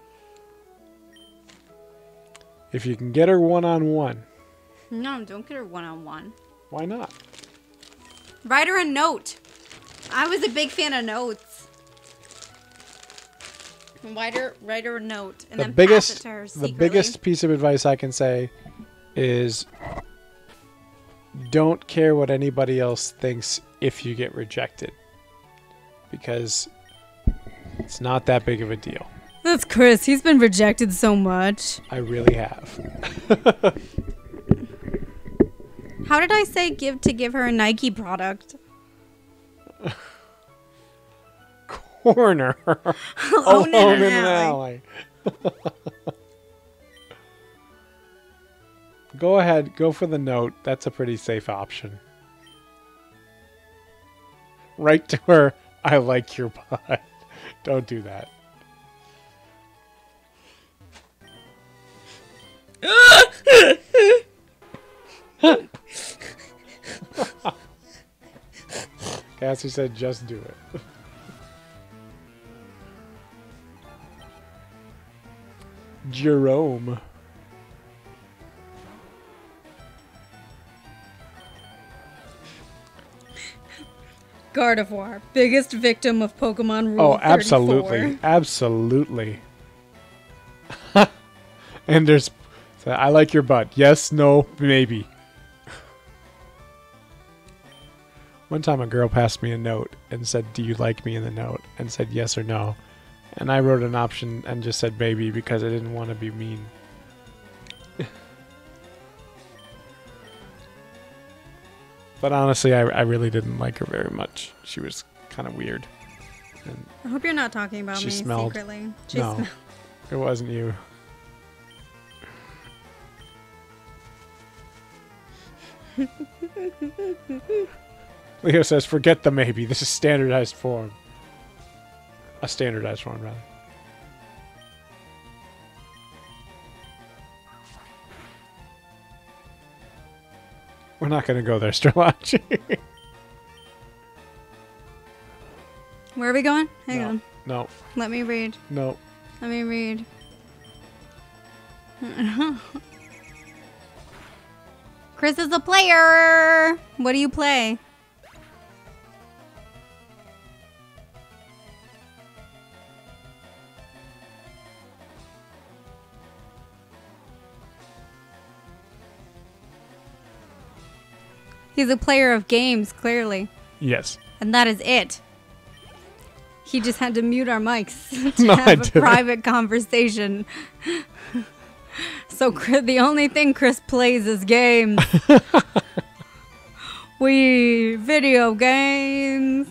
If you can get her one-on-one. No, don't get her one-on-one. Why not? Write her a note. I was a big fan of notes. Write her a note and then pass it to her secretly. The biggest piece of advice I can say is don't care what anybody else thinks if you get rejected. Because it's not that big of a deal. That's Chris. He's been rejected so much. I really have. How did I say give her a Nike product? Corner. Alone in an alley. Go ahead. Go for the note. That's a pretty safe option. Write to her, I like your butt. Don't do that. Cassie said just do it. Jerome. Gardevoir, biggest victim of Pokemon Rule Oh, 34. absolutely. Absolutely. And there's... I like your butt. Yes, no, maybe. One time a girl passed me a note and said, do you like me in the note? And said yes or no. And I wrote an option and just said maybe because I didn't want to be mean. But honestly, I really didn't like her very much. She was kind of weird. And I hope you're not talking about she me smelled. secretly. She No, smelled. it wasn't you. Leo says, forget the maybe. This is standardized form. A standardized form, rather. We're not going to go there, Sterlach. Where are we going? Hang on. No, Let me read. no. Let me read. Chris is a player. What do you play? He's a player of games, clearly. Yes. And that is it. He just had to mute our mics to No, I have a didn't. private conversation. So the only thing Chris plays is games. Video games.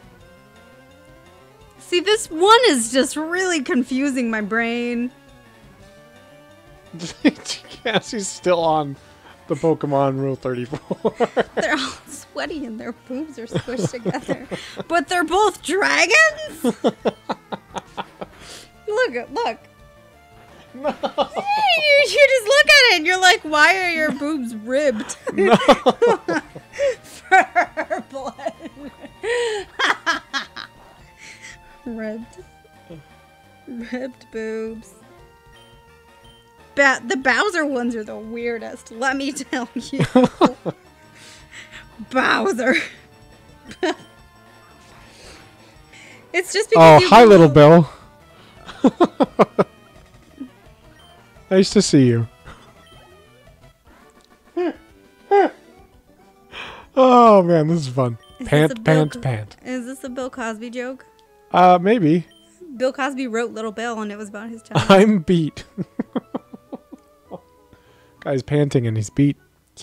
See, this one is just really confusing my brain. Yes, he's still on the Pokemon Rule 34. They're all sweaty and their boobs are squished together. But they're both dragons? Look. No. You just look at it and you're like, why are your boobs ribbed? No. Fur blood. Ribbed boobs. The Bowser ones are the weirdest, let me tell you. Bowser. It's just because Oh, hi, little Bill. Nice to see you. Oh, man, this is fun. Pant. Is this a Bill Cosby joke? Maybe. Bill Cosby wrote Little Bill and it was about his tongue. I'm beat. Guy's panting and he's beat.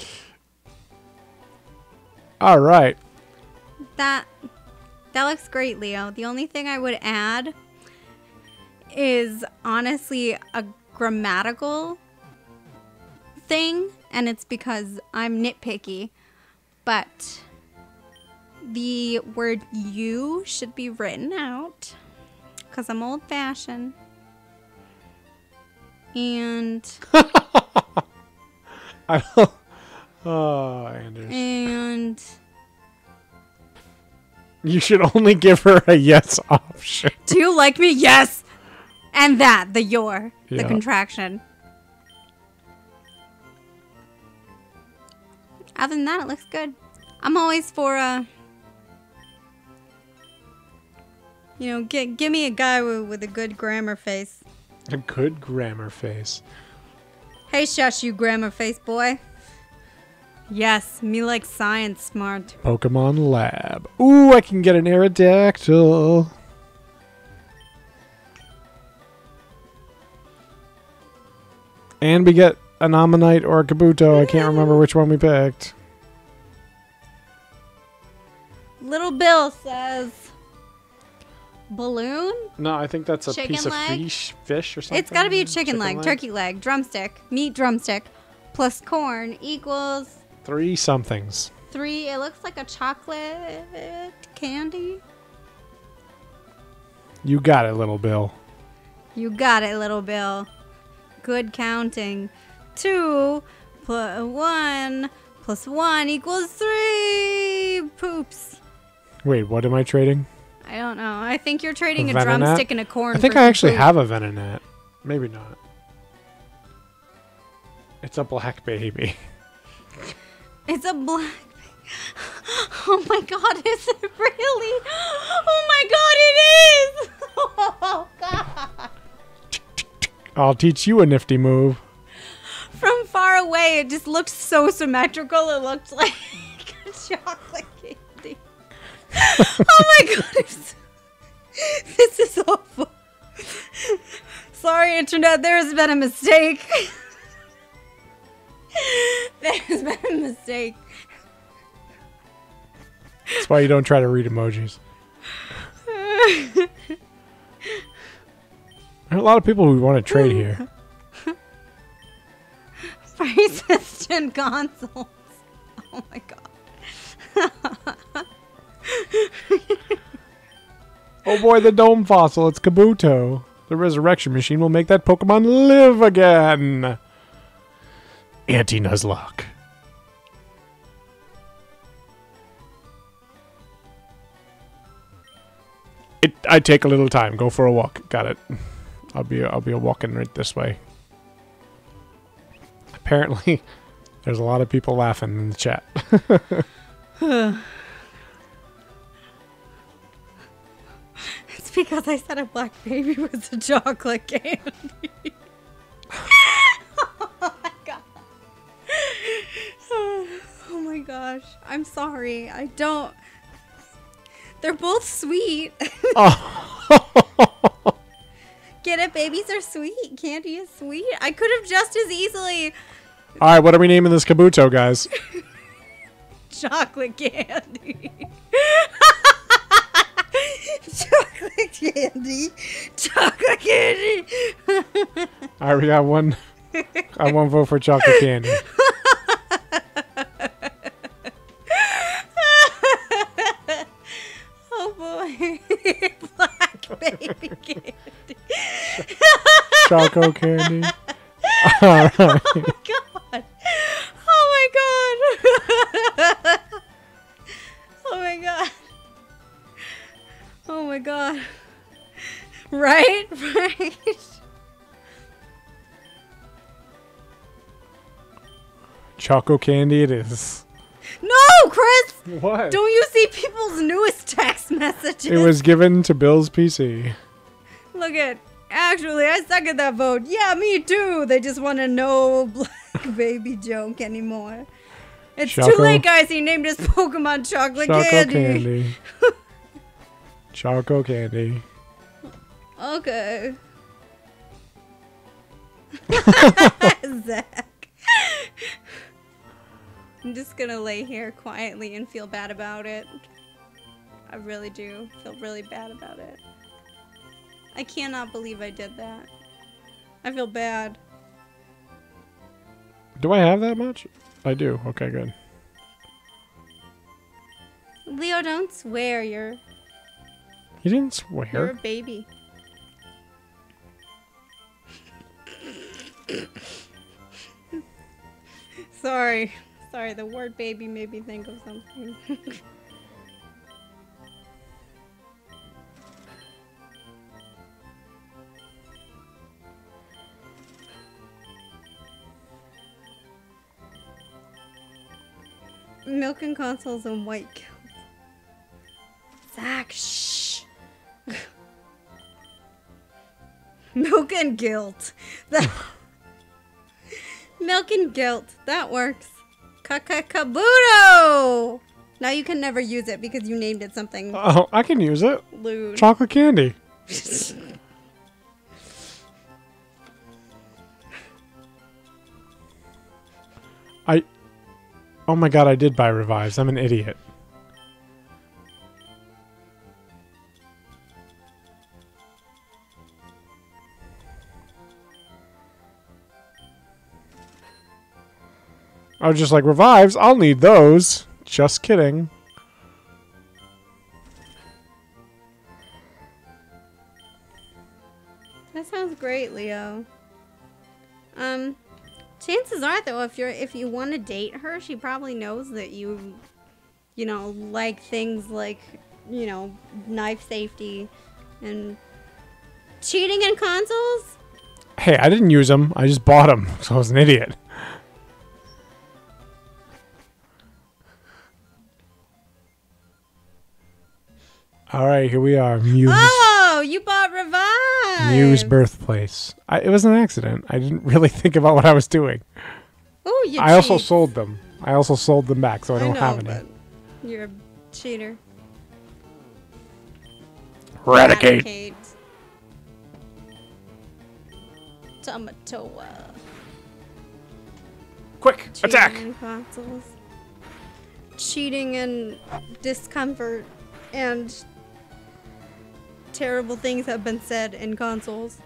All right. That looks great, Leo. The only thing I would add is honestly a grammatical thing, and it's because I'm nitpicky, but the word you should be written out because I'm old-fashioned. And I don't. Oh, Anders. and You should only give her a yes option. do you like me? Yes. And that, the your, the Yeah. contraction. Other than that, it looks good. I'm always for, give me a guy with a good grammar face. A good grammar face. Hey, shush, you grammar face boy. Yes, me like science smart. Pokemon Lab. Ooh, I can get an Aerodactyl. And we get a Nominite or a Kabuto. I can't remember which one we picked. Little Bill says, balloon? No, I think that's a Chicken piece of leg? fish or something. It's gotta be a chicken leg, turkey leg, drumstick, meat drumstick, plus corn equals 3 somethings. 3. It looks like a chocolate candy. You got it, little Bill. You got it, little Bill. Good counting. 2 plus 1 plus 1 equals 3. Poops. Wait, what am I trading? I don't know. I think you're trading a Venonat? drumstick and a corn. I think for I some actually poop. have a Venonat. Maybe not. It's a black baby. It's a black. Oh my god, is it really? Oh my god, it is! Oh god. I'll teach you a nifty move. From far away, it just looked so symmetrical. It looked like a chocolate candy. Oh my god. This is awful. Sorry, internet. There has been a mistake. There has been a mistake. That's why you don't try to read emojis. There are a lot of people who want to trade here. Persistent consoles. Oh my god. Oh boy, the dome fossil. It's Kabuto. The resurrection machine will make that Pokemon live again. Anti-Nuzlocke. I take a little time. Go for a walk. Got it. I'll be walking right this way. Apparently, there's a lot of people laughing in the chat. It's because I said a black baby was a chocolate candy. Oh my god. Oh my gosh. I'm sorry. I don't. They're both sweet. Oh. Get it? Babies are sweet. Candy is sweet. I could have just as easily. All right, what are we naming this Kabuto, guys? Chocolate candy. Chocolate candy. Chocolate candy. All right, we got one. I one vote for chocolate candy. Oh boy. Black baby candy. Choco candy. All right. Oh my god. Oh my god. Oh my god. Oh my god. Right? Right. Choco candy it is. No, Chris! What? Don't you see people's newest text messages? It was given to Bill's PC. Look at. Actually, I second that vote. Yeah, me too. They just want to know black baby joke anymore. It's too late, guys. He named his Pokemon Chocolate Candy. Choco candy. Okay. Zach. I'm just gonna lay here quietly and feel bad about it. I really do feel really bad about it. I cannot believe I did that. I feel bad. Do I have that much? I do. Okay, good. Leo, don't swear. You're He didn't swear. a baby. Sorry. Sorry, the word baby made me think of something. Milk and consoles and white guilt. Zach, shh. Milk and guilt. Milk and guilt. That works. Kabuto! Now you can never use it because you named it something Oh, I can use it. lewd. Chocolate candy. Oh my god, I did buy revives. I'm an idiot. I was just like, revives? I'll need those. Just kidding. That sounds great, Leo. Chances are though, if you want to date her, she probably knows that you know, like things like, you know, knife safety and cheating in consoles. Hey, I didn't use them. I just bought them, so I was an idiot. All right, here we are. Oh, you bought Revive. Mew's birthplace. It was an accident. I didn't really think about what I was doing. Oh, you I also sold them. I also sold them back, so I don't have any. But you're a cheater. Eradicate. Tamatoa. Quick, Cheating attack! in consoles. Cheating and discomfort and terrible things have been said in consoles.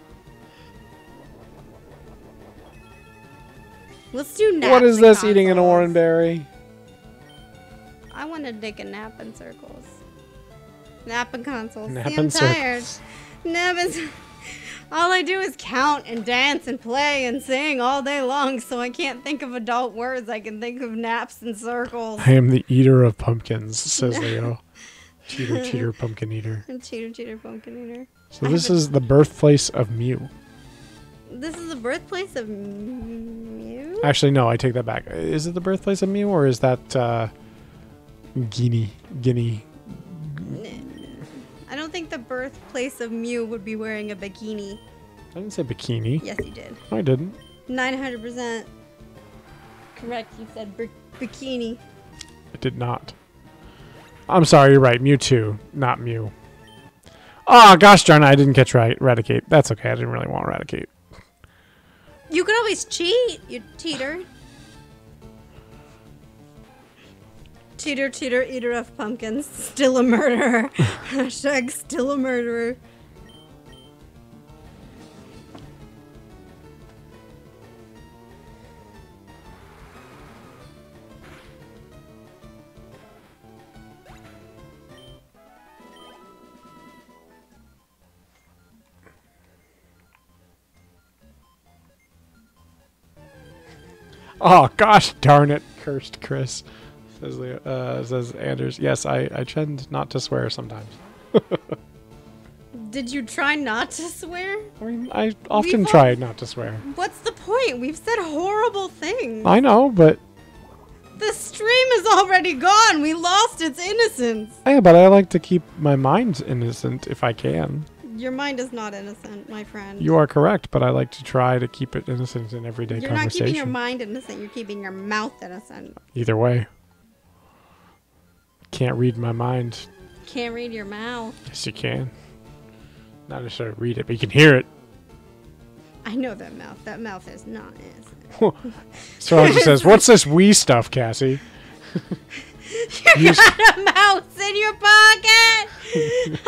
Let's do naps. What is in this, eating an consoles. oranberry? I want to take a nap in circles. Nap in consoles. Nap See, in I'm tired. circles. Nap in... All I do is count and dance and play and sing all day long, so I can't think of adult words. I can think of naps in circles. I am the eater of pumpkins, says Leo. Cheater, cheater, pumpkin eater. Cheater, cheater, pumpkin eater. So this is the birthplace of Mew. This is the birthplace of Mew? Actually, no, I take that back. Is it the birthplace of Mew, or is that Guinea? I don't think the birthplace of Mew would be wearing a bikini. I didn't say bikini. Yes, you did. No, I didn't. 900% correct. You said bikini. I did not. I'm sorry, you're right. Mewtwo, not Mew. Oh, gosh darn it, I didn't catch Eradicate. That's okay, I didn't really want Eradicate. You could always cheat, you cheater. Cheater, cheater, eater of pumpkins. Still a murderer. Hashtag still a murderer. Oh, gosh darn it, cursed Chris. Says Leo, says Anders. Yes, I tend not to swear sometimes. Did you try not to swear? I mean, I often try not to swear. What's the point? We've said horrible things. I know, but... The stream is already gone. We lost its innocence. Yeah, but I like to keep my mind innocent if I can. Your mind is not innocent, my friend. You are correct, but I like to try to keep it innocent in everyday You're conversation. not keeping your mind innocent. You're keeping your mouth innocent. Either way. Can't read my mind. Can't read your mouth. Yes, you can. Not necessarily read it, but you can hear it. I know that mouth. That mouth is not innocent. So it just says, "What's this wee stuff, Cassie?" You got a mouse in your pocket.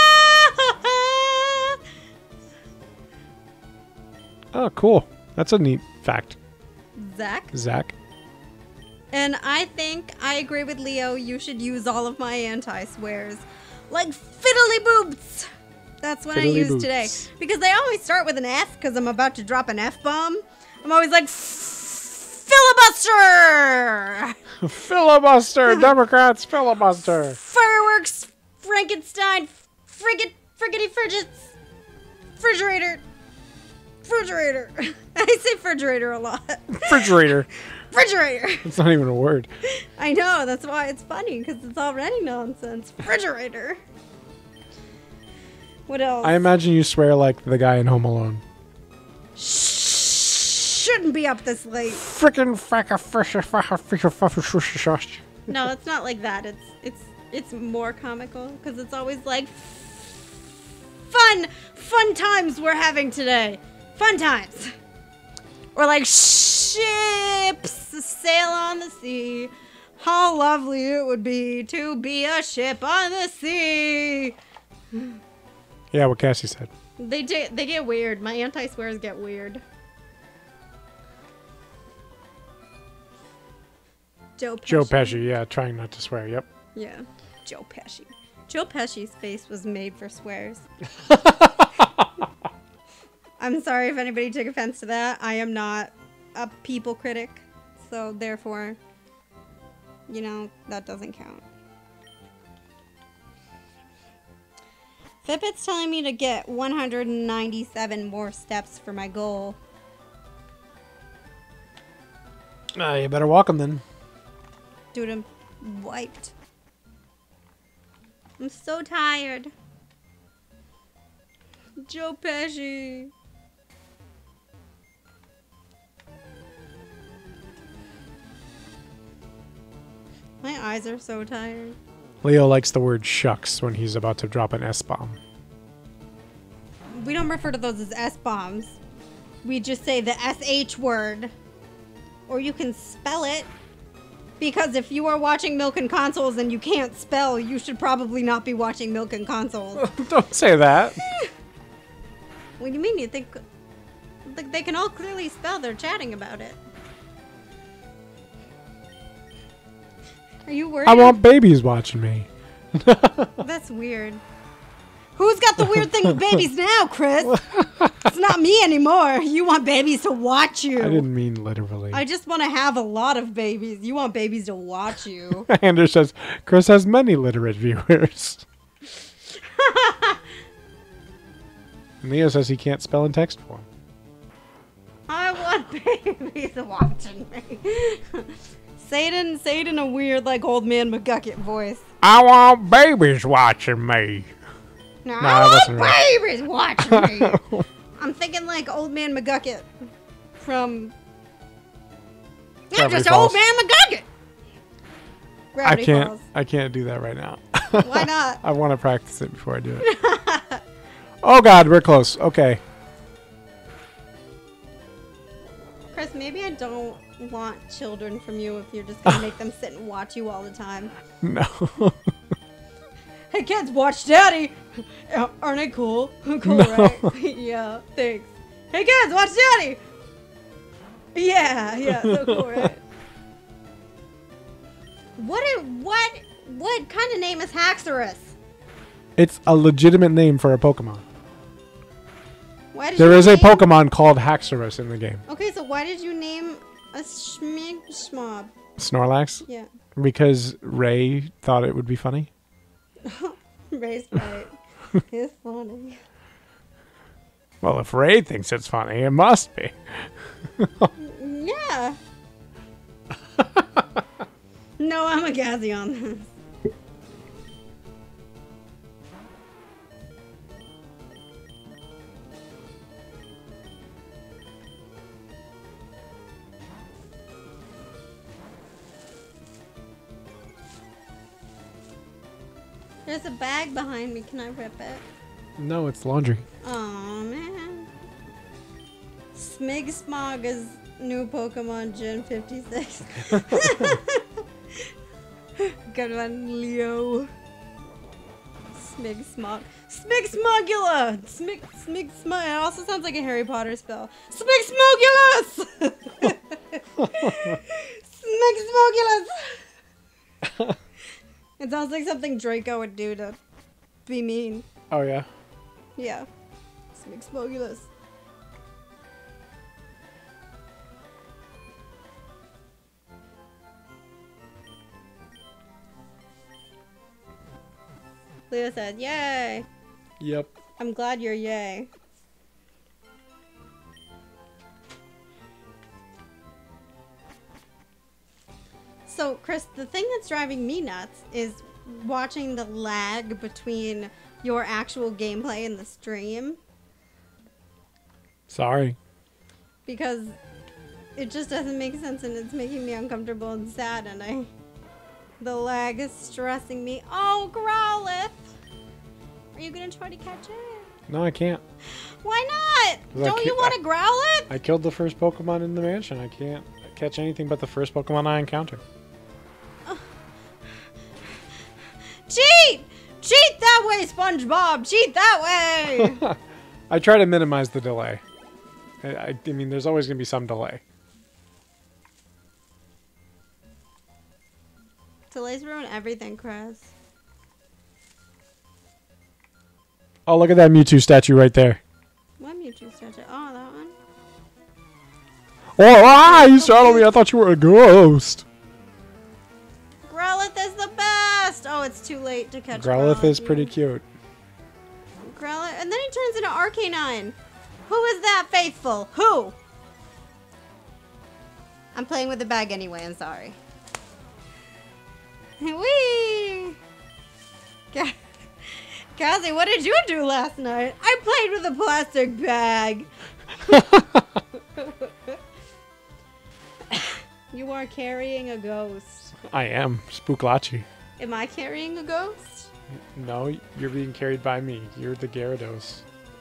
Oh, cool. That's a neat fact. Zach. And I think I agree with Leo. You should use all of my anti-swears, like fiddly boots. That's what I Fiddly use boots. today because they always start with an F because I'm about to drop an F-bomb. I'm always like filibuster, Filibuster, Democrats, filibuster. fireworks, Frankenstein, friggity frigets, refrigerator. I say refrigerator a lot. Refrigerator. Refrigerator. It's not even a word. I know, that's why it's funny, because it's already nonsense. Refrigerator. What else? I imagine you swear like the guy in Home Alone. Shouldn't be up this late. Frickin' No, it's not like that. It's more comical, because it's always like fun times we're having today. Fun times. Or like ships sail on the sea. How lovely it would be to be a ship on the sea. Yeah, what Cassie said. They get weird. My anti-swears get weird. Joe Pesci, yeah, trying not to swear, yep. Yeah, Joe Pesci. Joe Pesci's face was made for swears. I'm sorry if anybody took offense to that. I am not a people critic, so therefore, you know, that doesn't count. Fitbit's telling me to get 197 more steps for my goal. You better walk them then. Dude, I'm wiped. I'm so tired. Joe Pesci. My eyes are so tired. Leo likes the word shucks when he's about to drop an S-bomb. We don't refer to those as S-bombs. We just say the SH word. Or you can spell it. Because if you are watching Milk and Consoles and you can't spell, you should probably not be watching Milk and Consoles. Don't say that. What do you mean? You think like they can all clearly spell? They're chatting about it. Are you worried? I want babies watching me. That's weird. Who's got the weird thing with babies now, Chris? It's not me anymore. You want babies to watch you. I didn't mean literally. I just want to have a lot of babies. You want babies to watch you. Anders says, Chris has many literate viewers. And Leo says he can't spell in text form. I want babies watching me. Say it in a weird, like, old man McGucket voice. I want babies watching me. No, that I wasn't want right. babies watching me. I'm thinking like old man McGucket from... I'm Gravity just Falls. old man McGucket. Gravity Falls. I can't do that right now. Why not? I want to practice it before I do it. Oh God, we're close. Okay. Chris, maybe I don't want children from you if you're just gonna make them sit and watch you all the time. No. Hey kids, watch Daddy! Aren't they cool? Cool, No. right? Yeah, thanks. Hey kids, watch Daddy! Yeah, so cool, right? What kind of name is Haxorus? It's a legitimate name for a Pokemon. Why did There you is a name- Pokemon called Haxorus in the game. Okay, so why did you name a Schmob? Snorlax? Yeah. Because Ray thought it would be funny. Ray's right. It's funny. Well, if Ray thinks it's funny, it must be. Yeah. No, I'm a Gazzy on this. There's a bag behind me. Can I rip it? No, it's laundry. Oh man. Smig Smog is new Pokemon Gen 56. Good one, Leo. Smig Smog. Smig Smogula! Smig Smog. It also sounds like a Harry Potter spell. Smig Smogulus! Smig Smogulus! It sounds like something Draco would do to be mean. Oh, yeah? Yeah. Smig Smogulus. Leo said, yay! Yep. I'm glad you're yay. So, Chris, the thing that's driving me nuts is watching the lag between your actual gameplay and the stream. Sorry. Because it just doesn't make sense and it's making me uncomfortable and sad and the lag is stressing me. Oh, Growlithe! Are you gonna try to catch it? No, I can't. Why not? 'Cause I Don't you can't- want to Growlithe? I killed the first Pokemon in the mansion. I can't catch anything but the first Pokemon I encounter. Cheat! Cheat that way, SpongeBob! Cheat that way! I try to minimize the delay. I mean, there's always going to be some delay. Delays ruin everything, Chris. Oh, look at that Mewtwo statue right there. What Mewtwo statue? Oh, that one? Oh, you startled me. I thought you were a ghost. Growlithe is the best! Oh, it's too late to catch Growlithe is pretty cute. Growlithe, and then he turns into Arcanine. Who is that faithful? Who? I'm playing with the bag anyway, I'm sorry. Whee! Cassie, what did you do last night? I played with a plastic bag. You are carrying a ghost. I am. Spooklachi. Am I carrying a ghost? No, you're being carried by me. You're the Gyarados.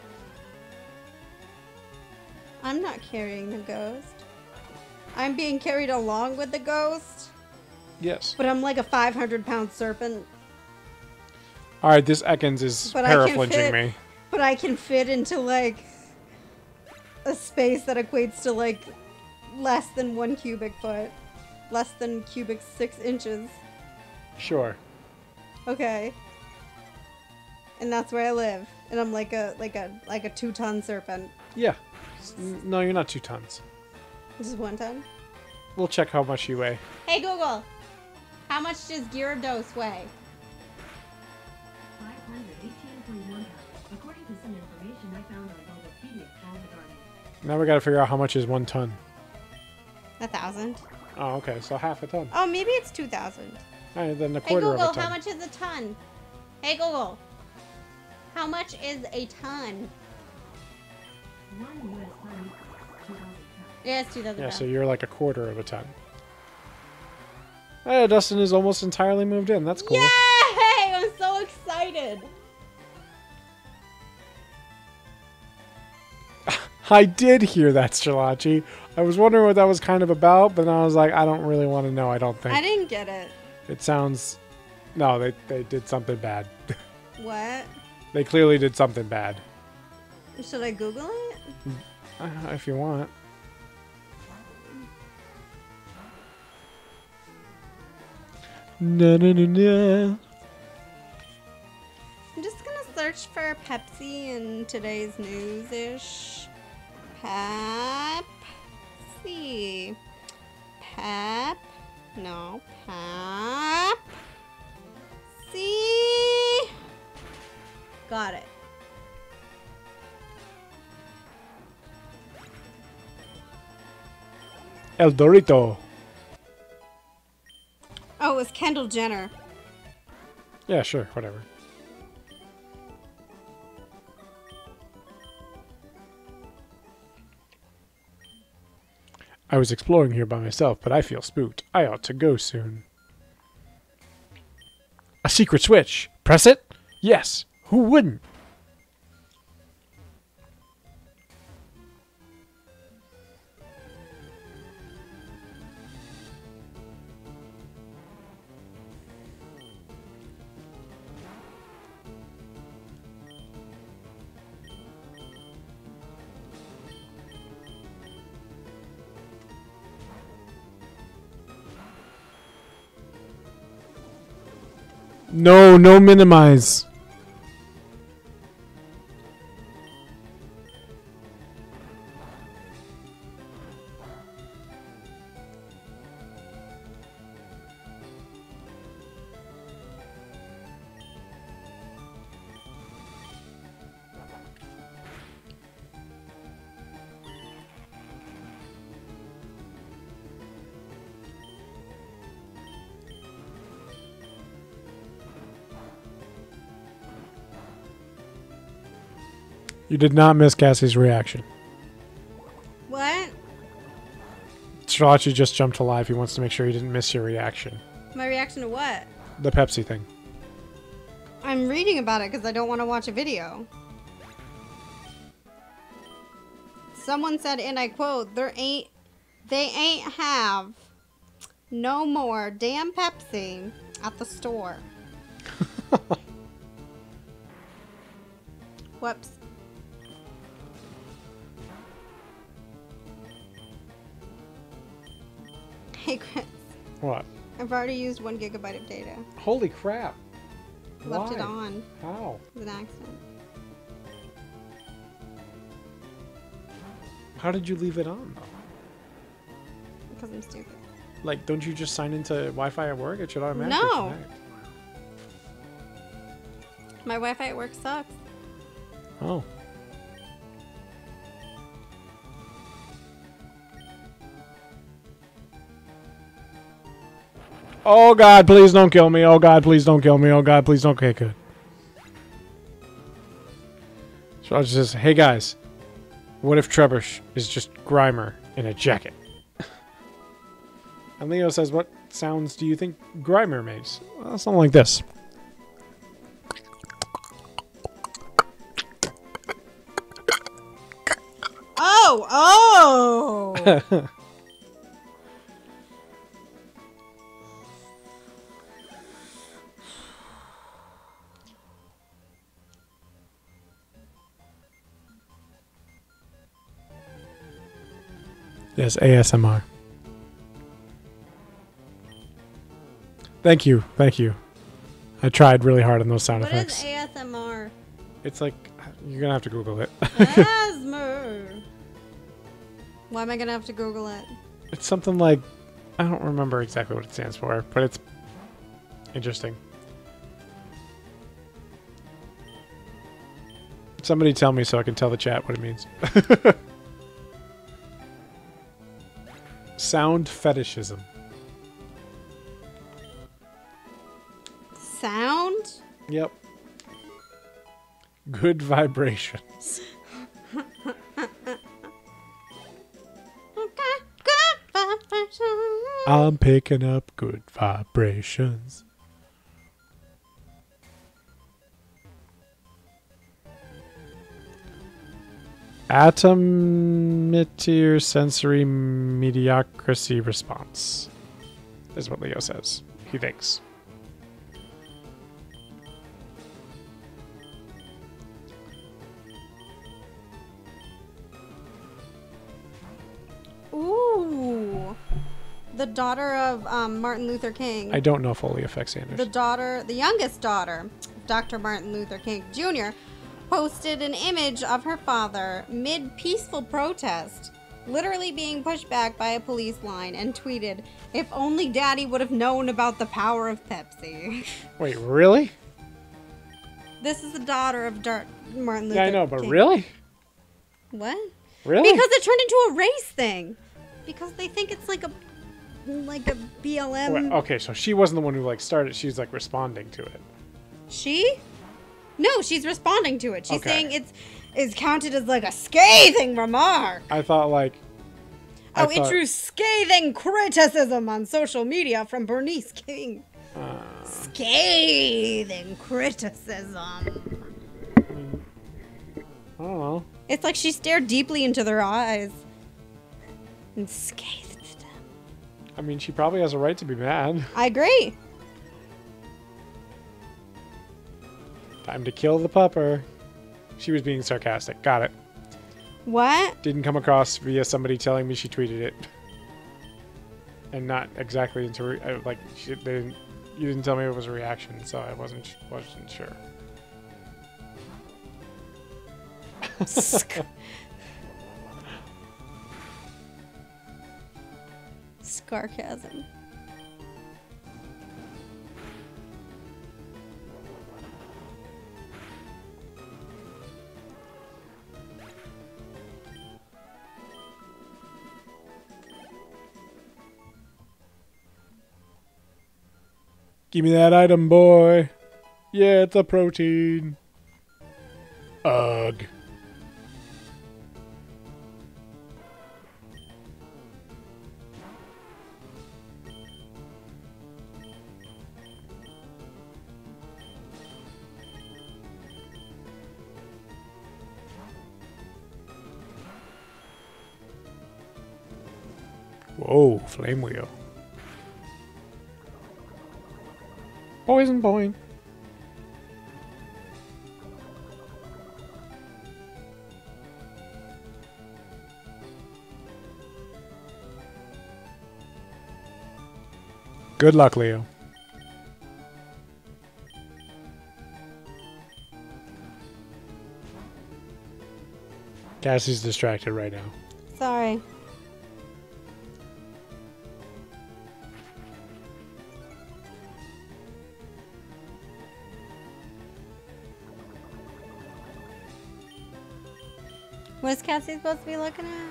I'm not carrying the ghost. I'm being carried along with the ghost. Yes. But I'm like a 500-pound serpent. Alright, this Ekans is paraflinching me. But I can fit into like a space that equates to like less than 1 cubic foot. Less than cubic 6 inches. Sure. Okay. And that's where I live. And I'm like a 2-ton serpent. Yeah. No, you're not 2 tons. This is 1 ton. We'll check how much you weigh. Hey Google, how much does Gyarados weigh? 518.1 pounds, according to some information I found on Bulbapedia called the Guardian. Now we gotta figure out how much is 1 ton. 1,000. Oh, okay, so half a ton. Oh, maybe it's 2,000. Alright, then a Hey quarter Google, of a ton. how much is a ton? Hey Google, how much is a ton? 1 US ton, 2,000 pounds. Yeah, it's 2,000 Yeah, pounds. so you're like a quarter of a ton. Hey, Dustin is almost entirely moved in. That's cool. Yay! I'm so excited. I did hear that, Strelachi. I was wondering what that was kind of about, but then I was like, I don't really want to know, I don't think. I didn't get it. It sounds... No, they did something bad. What? They clearly did something bad. Should I Google it? If you want. No, no, no, no. I'm just gonna search for Pepsi in today's news-ish. Pepsi. Pep. No. Pep. See. Got it. El Dorito. Oh, it was Kendall Jenner. Yeah, sure, whatever. I was exploring here by myself, but I feel spooked. I ought to go soon. A secret switch. Press it? Yes. Who wouldn't? No, no minimize. You did not miss Cassie's reaction. What? Strelachi just jumped to live. He wants to make sure he didn't miss your reaction. My reaction to what? The Pepsi thing. I'm reading about it because I don't want to watch a video. Someone said, and I quote, they ain't have no more damn Pepsi at the store. Whoops. Hey Chris, What? I've already used 1 gigabyte of data. Holy crap. Left Why? it on. How? It was an accident. How did you leave it on, though? Because I'm stupid. Like, don't you just sign into Wi-Fi at work? It should automatically No. connect. My Wi-Fi at work sucks. Oh. Oh God, please don't kill me. Oh God, please don't kill me. Oh God, please don't. Okay, good. So I'll just say, hey guys, what if Trebush is just Grimer in a jacket? And Leo says, what sounds do you think Grimer makes? Well, something like this. Oh! Yes, ASMR. Thank you, thank you. I tried really hard on those sound What effects. is ASMR? It's like, you're gonna have to Google it. ASMR. Why am I gonna have to Google it? It's something like, I don't remember exactly what it stands for, but it's interesting. Somebody tell me so I can tell the chat what it means. Sound fetishism. Sound? Yep. Good vibrations. I'm picking up good vibrations. Atomitir sensory mediocrity response is what Leo says. He thinks. Ooh. The daughter of Martin Luther King. I don't know if Foley affects Anders. The youngest daughter, Dr. Martin Luther King Jr., posted an image of her father mid-peaceful protest, literally being pushed back by a police line, and tweeted, "If only Daddy would have known about the power of Pepsi." Wait, really? This is the daughter of Martin Luther King. Yeah, I know, but really? What? Really? Because it turned into a race thing. Because they think it's like a BLM. Wait, okay, so she wasn't the one who like started. She's like responding to it. She? No, she's responding to it. She's Okay. saying it's counted as like a scathing remark. I thought like. It drew scathing criticism on social media from Bernice King. Scathing criticism. I don't know. It's like she stared deeply into their eyes and scathed them. I mean, she probably has a right to be mad. I agree. Time to kill the pupper. She was being sarcastic. Got it. What? Didn't come across via somebody telling me she tweeted it. And not exactly into like you didn't tell me it was a reaction, so I wasn't sure. Sarcasm. Give me that item, boy. Yeah, it's a protein. Ugh. Whoa, flame wheel. Poison point. Good luck, Leo. Cassie's distracted right now. Sorry. What is Cassie supposed to be looking at?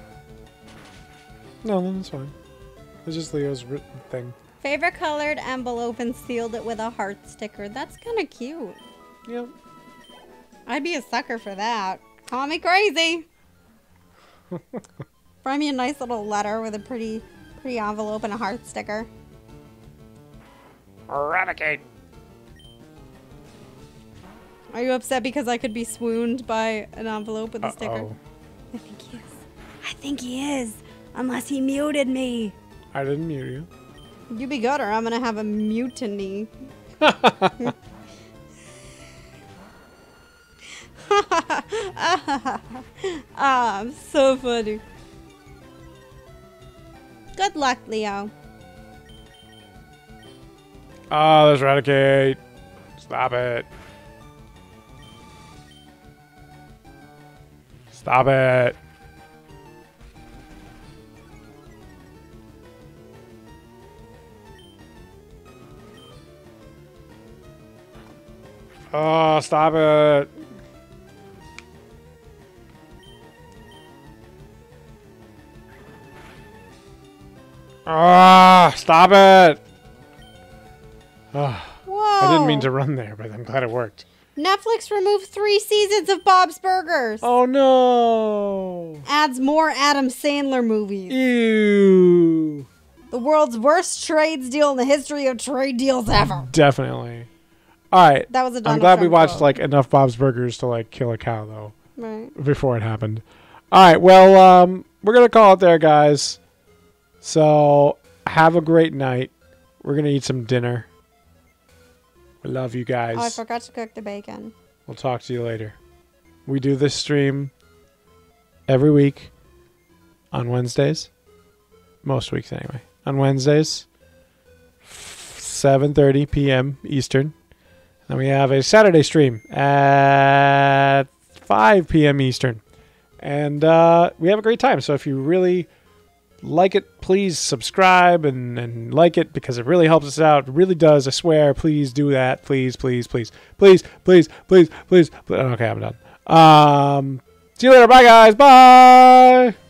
No, that's fine. It's just Leo's thing. Favorite colored envelope and sealed it with a heart sticker. That's kind of cute. Yep. I'd be a sucker for that. Call me crazy. Write me a nice little letter with a pretty envelope and a heart sticker. Eradicate. Are you upset because I could be swooned by an envelope with a sticker? Uh-oh. I think he is. I think he is. Unless he muted me. I didn't mute you. You be good or I'm gonna have a mutiny. So funny. Good luck, Leo. Oh, there's Eradicate. Stop it. Stop it. Oh, stop it. Ah, stop it. Ah, Whoa. I didn't mean to run there, but I'm glad it worked. Netflix removed 3 seasons of Bob's Burgers. Oh no. Adds more Adam Sandler movies. Ew. The world's worst trades deal in the history of trade deals ever. Definitely. All right. That was a Donald I'm glad we Trump watched quote. like enough Bob's Burgers to like kill a cow though Right. before it happened. All right. Well, we're gonna call it there, guys. So have a great night. We're gonna eat some dinner. We love you guys. Oh, I forgot to cook the bacon. We'll talk to you later. We do this stream every week on Wednesdays. Most weeks anyway. On Wednesdays, 7:30 p.m. Eastern. And we have a Saturday stream at 5 p.m. Eastern. And we have a great time. So if you really like it, please subscribe and like it because it really helps us out. It really does. I swear. Please do that. Please, please, please, please, please, please, please. Okay, I'm done. See you later. Bye, guys. Bye.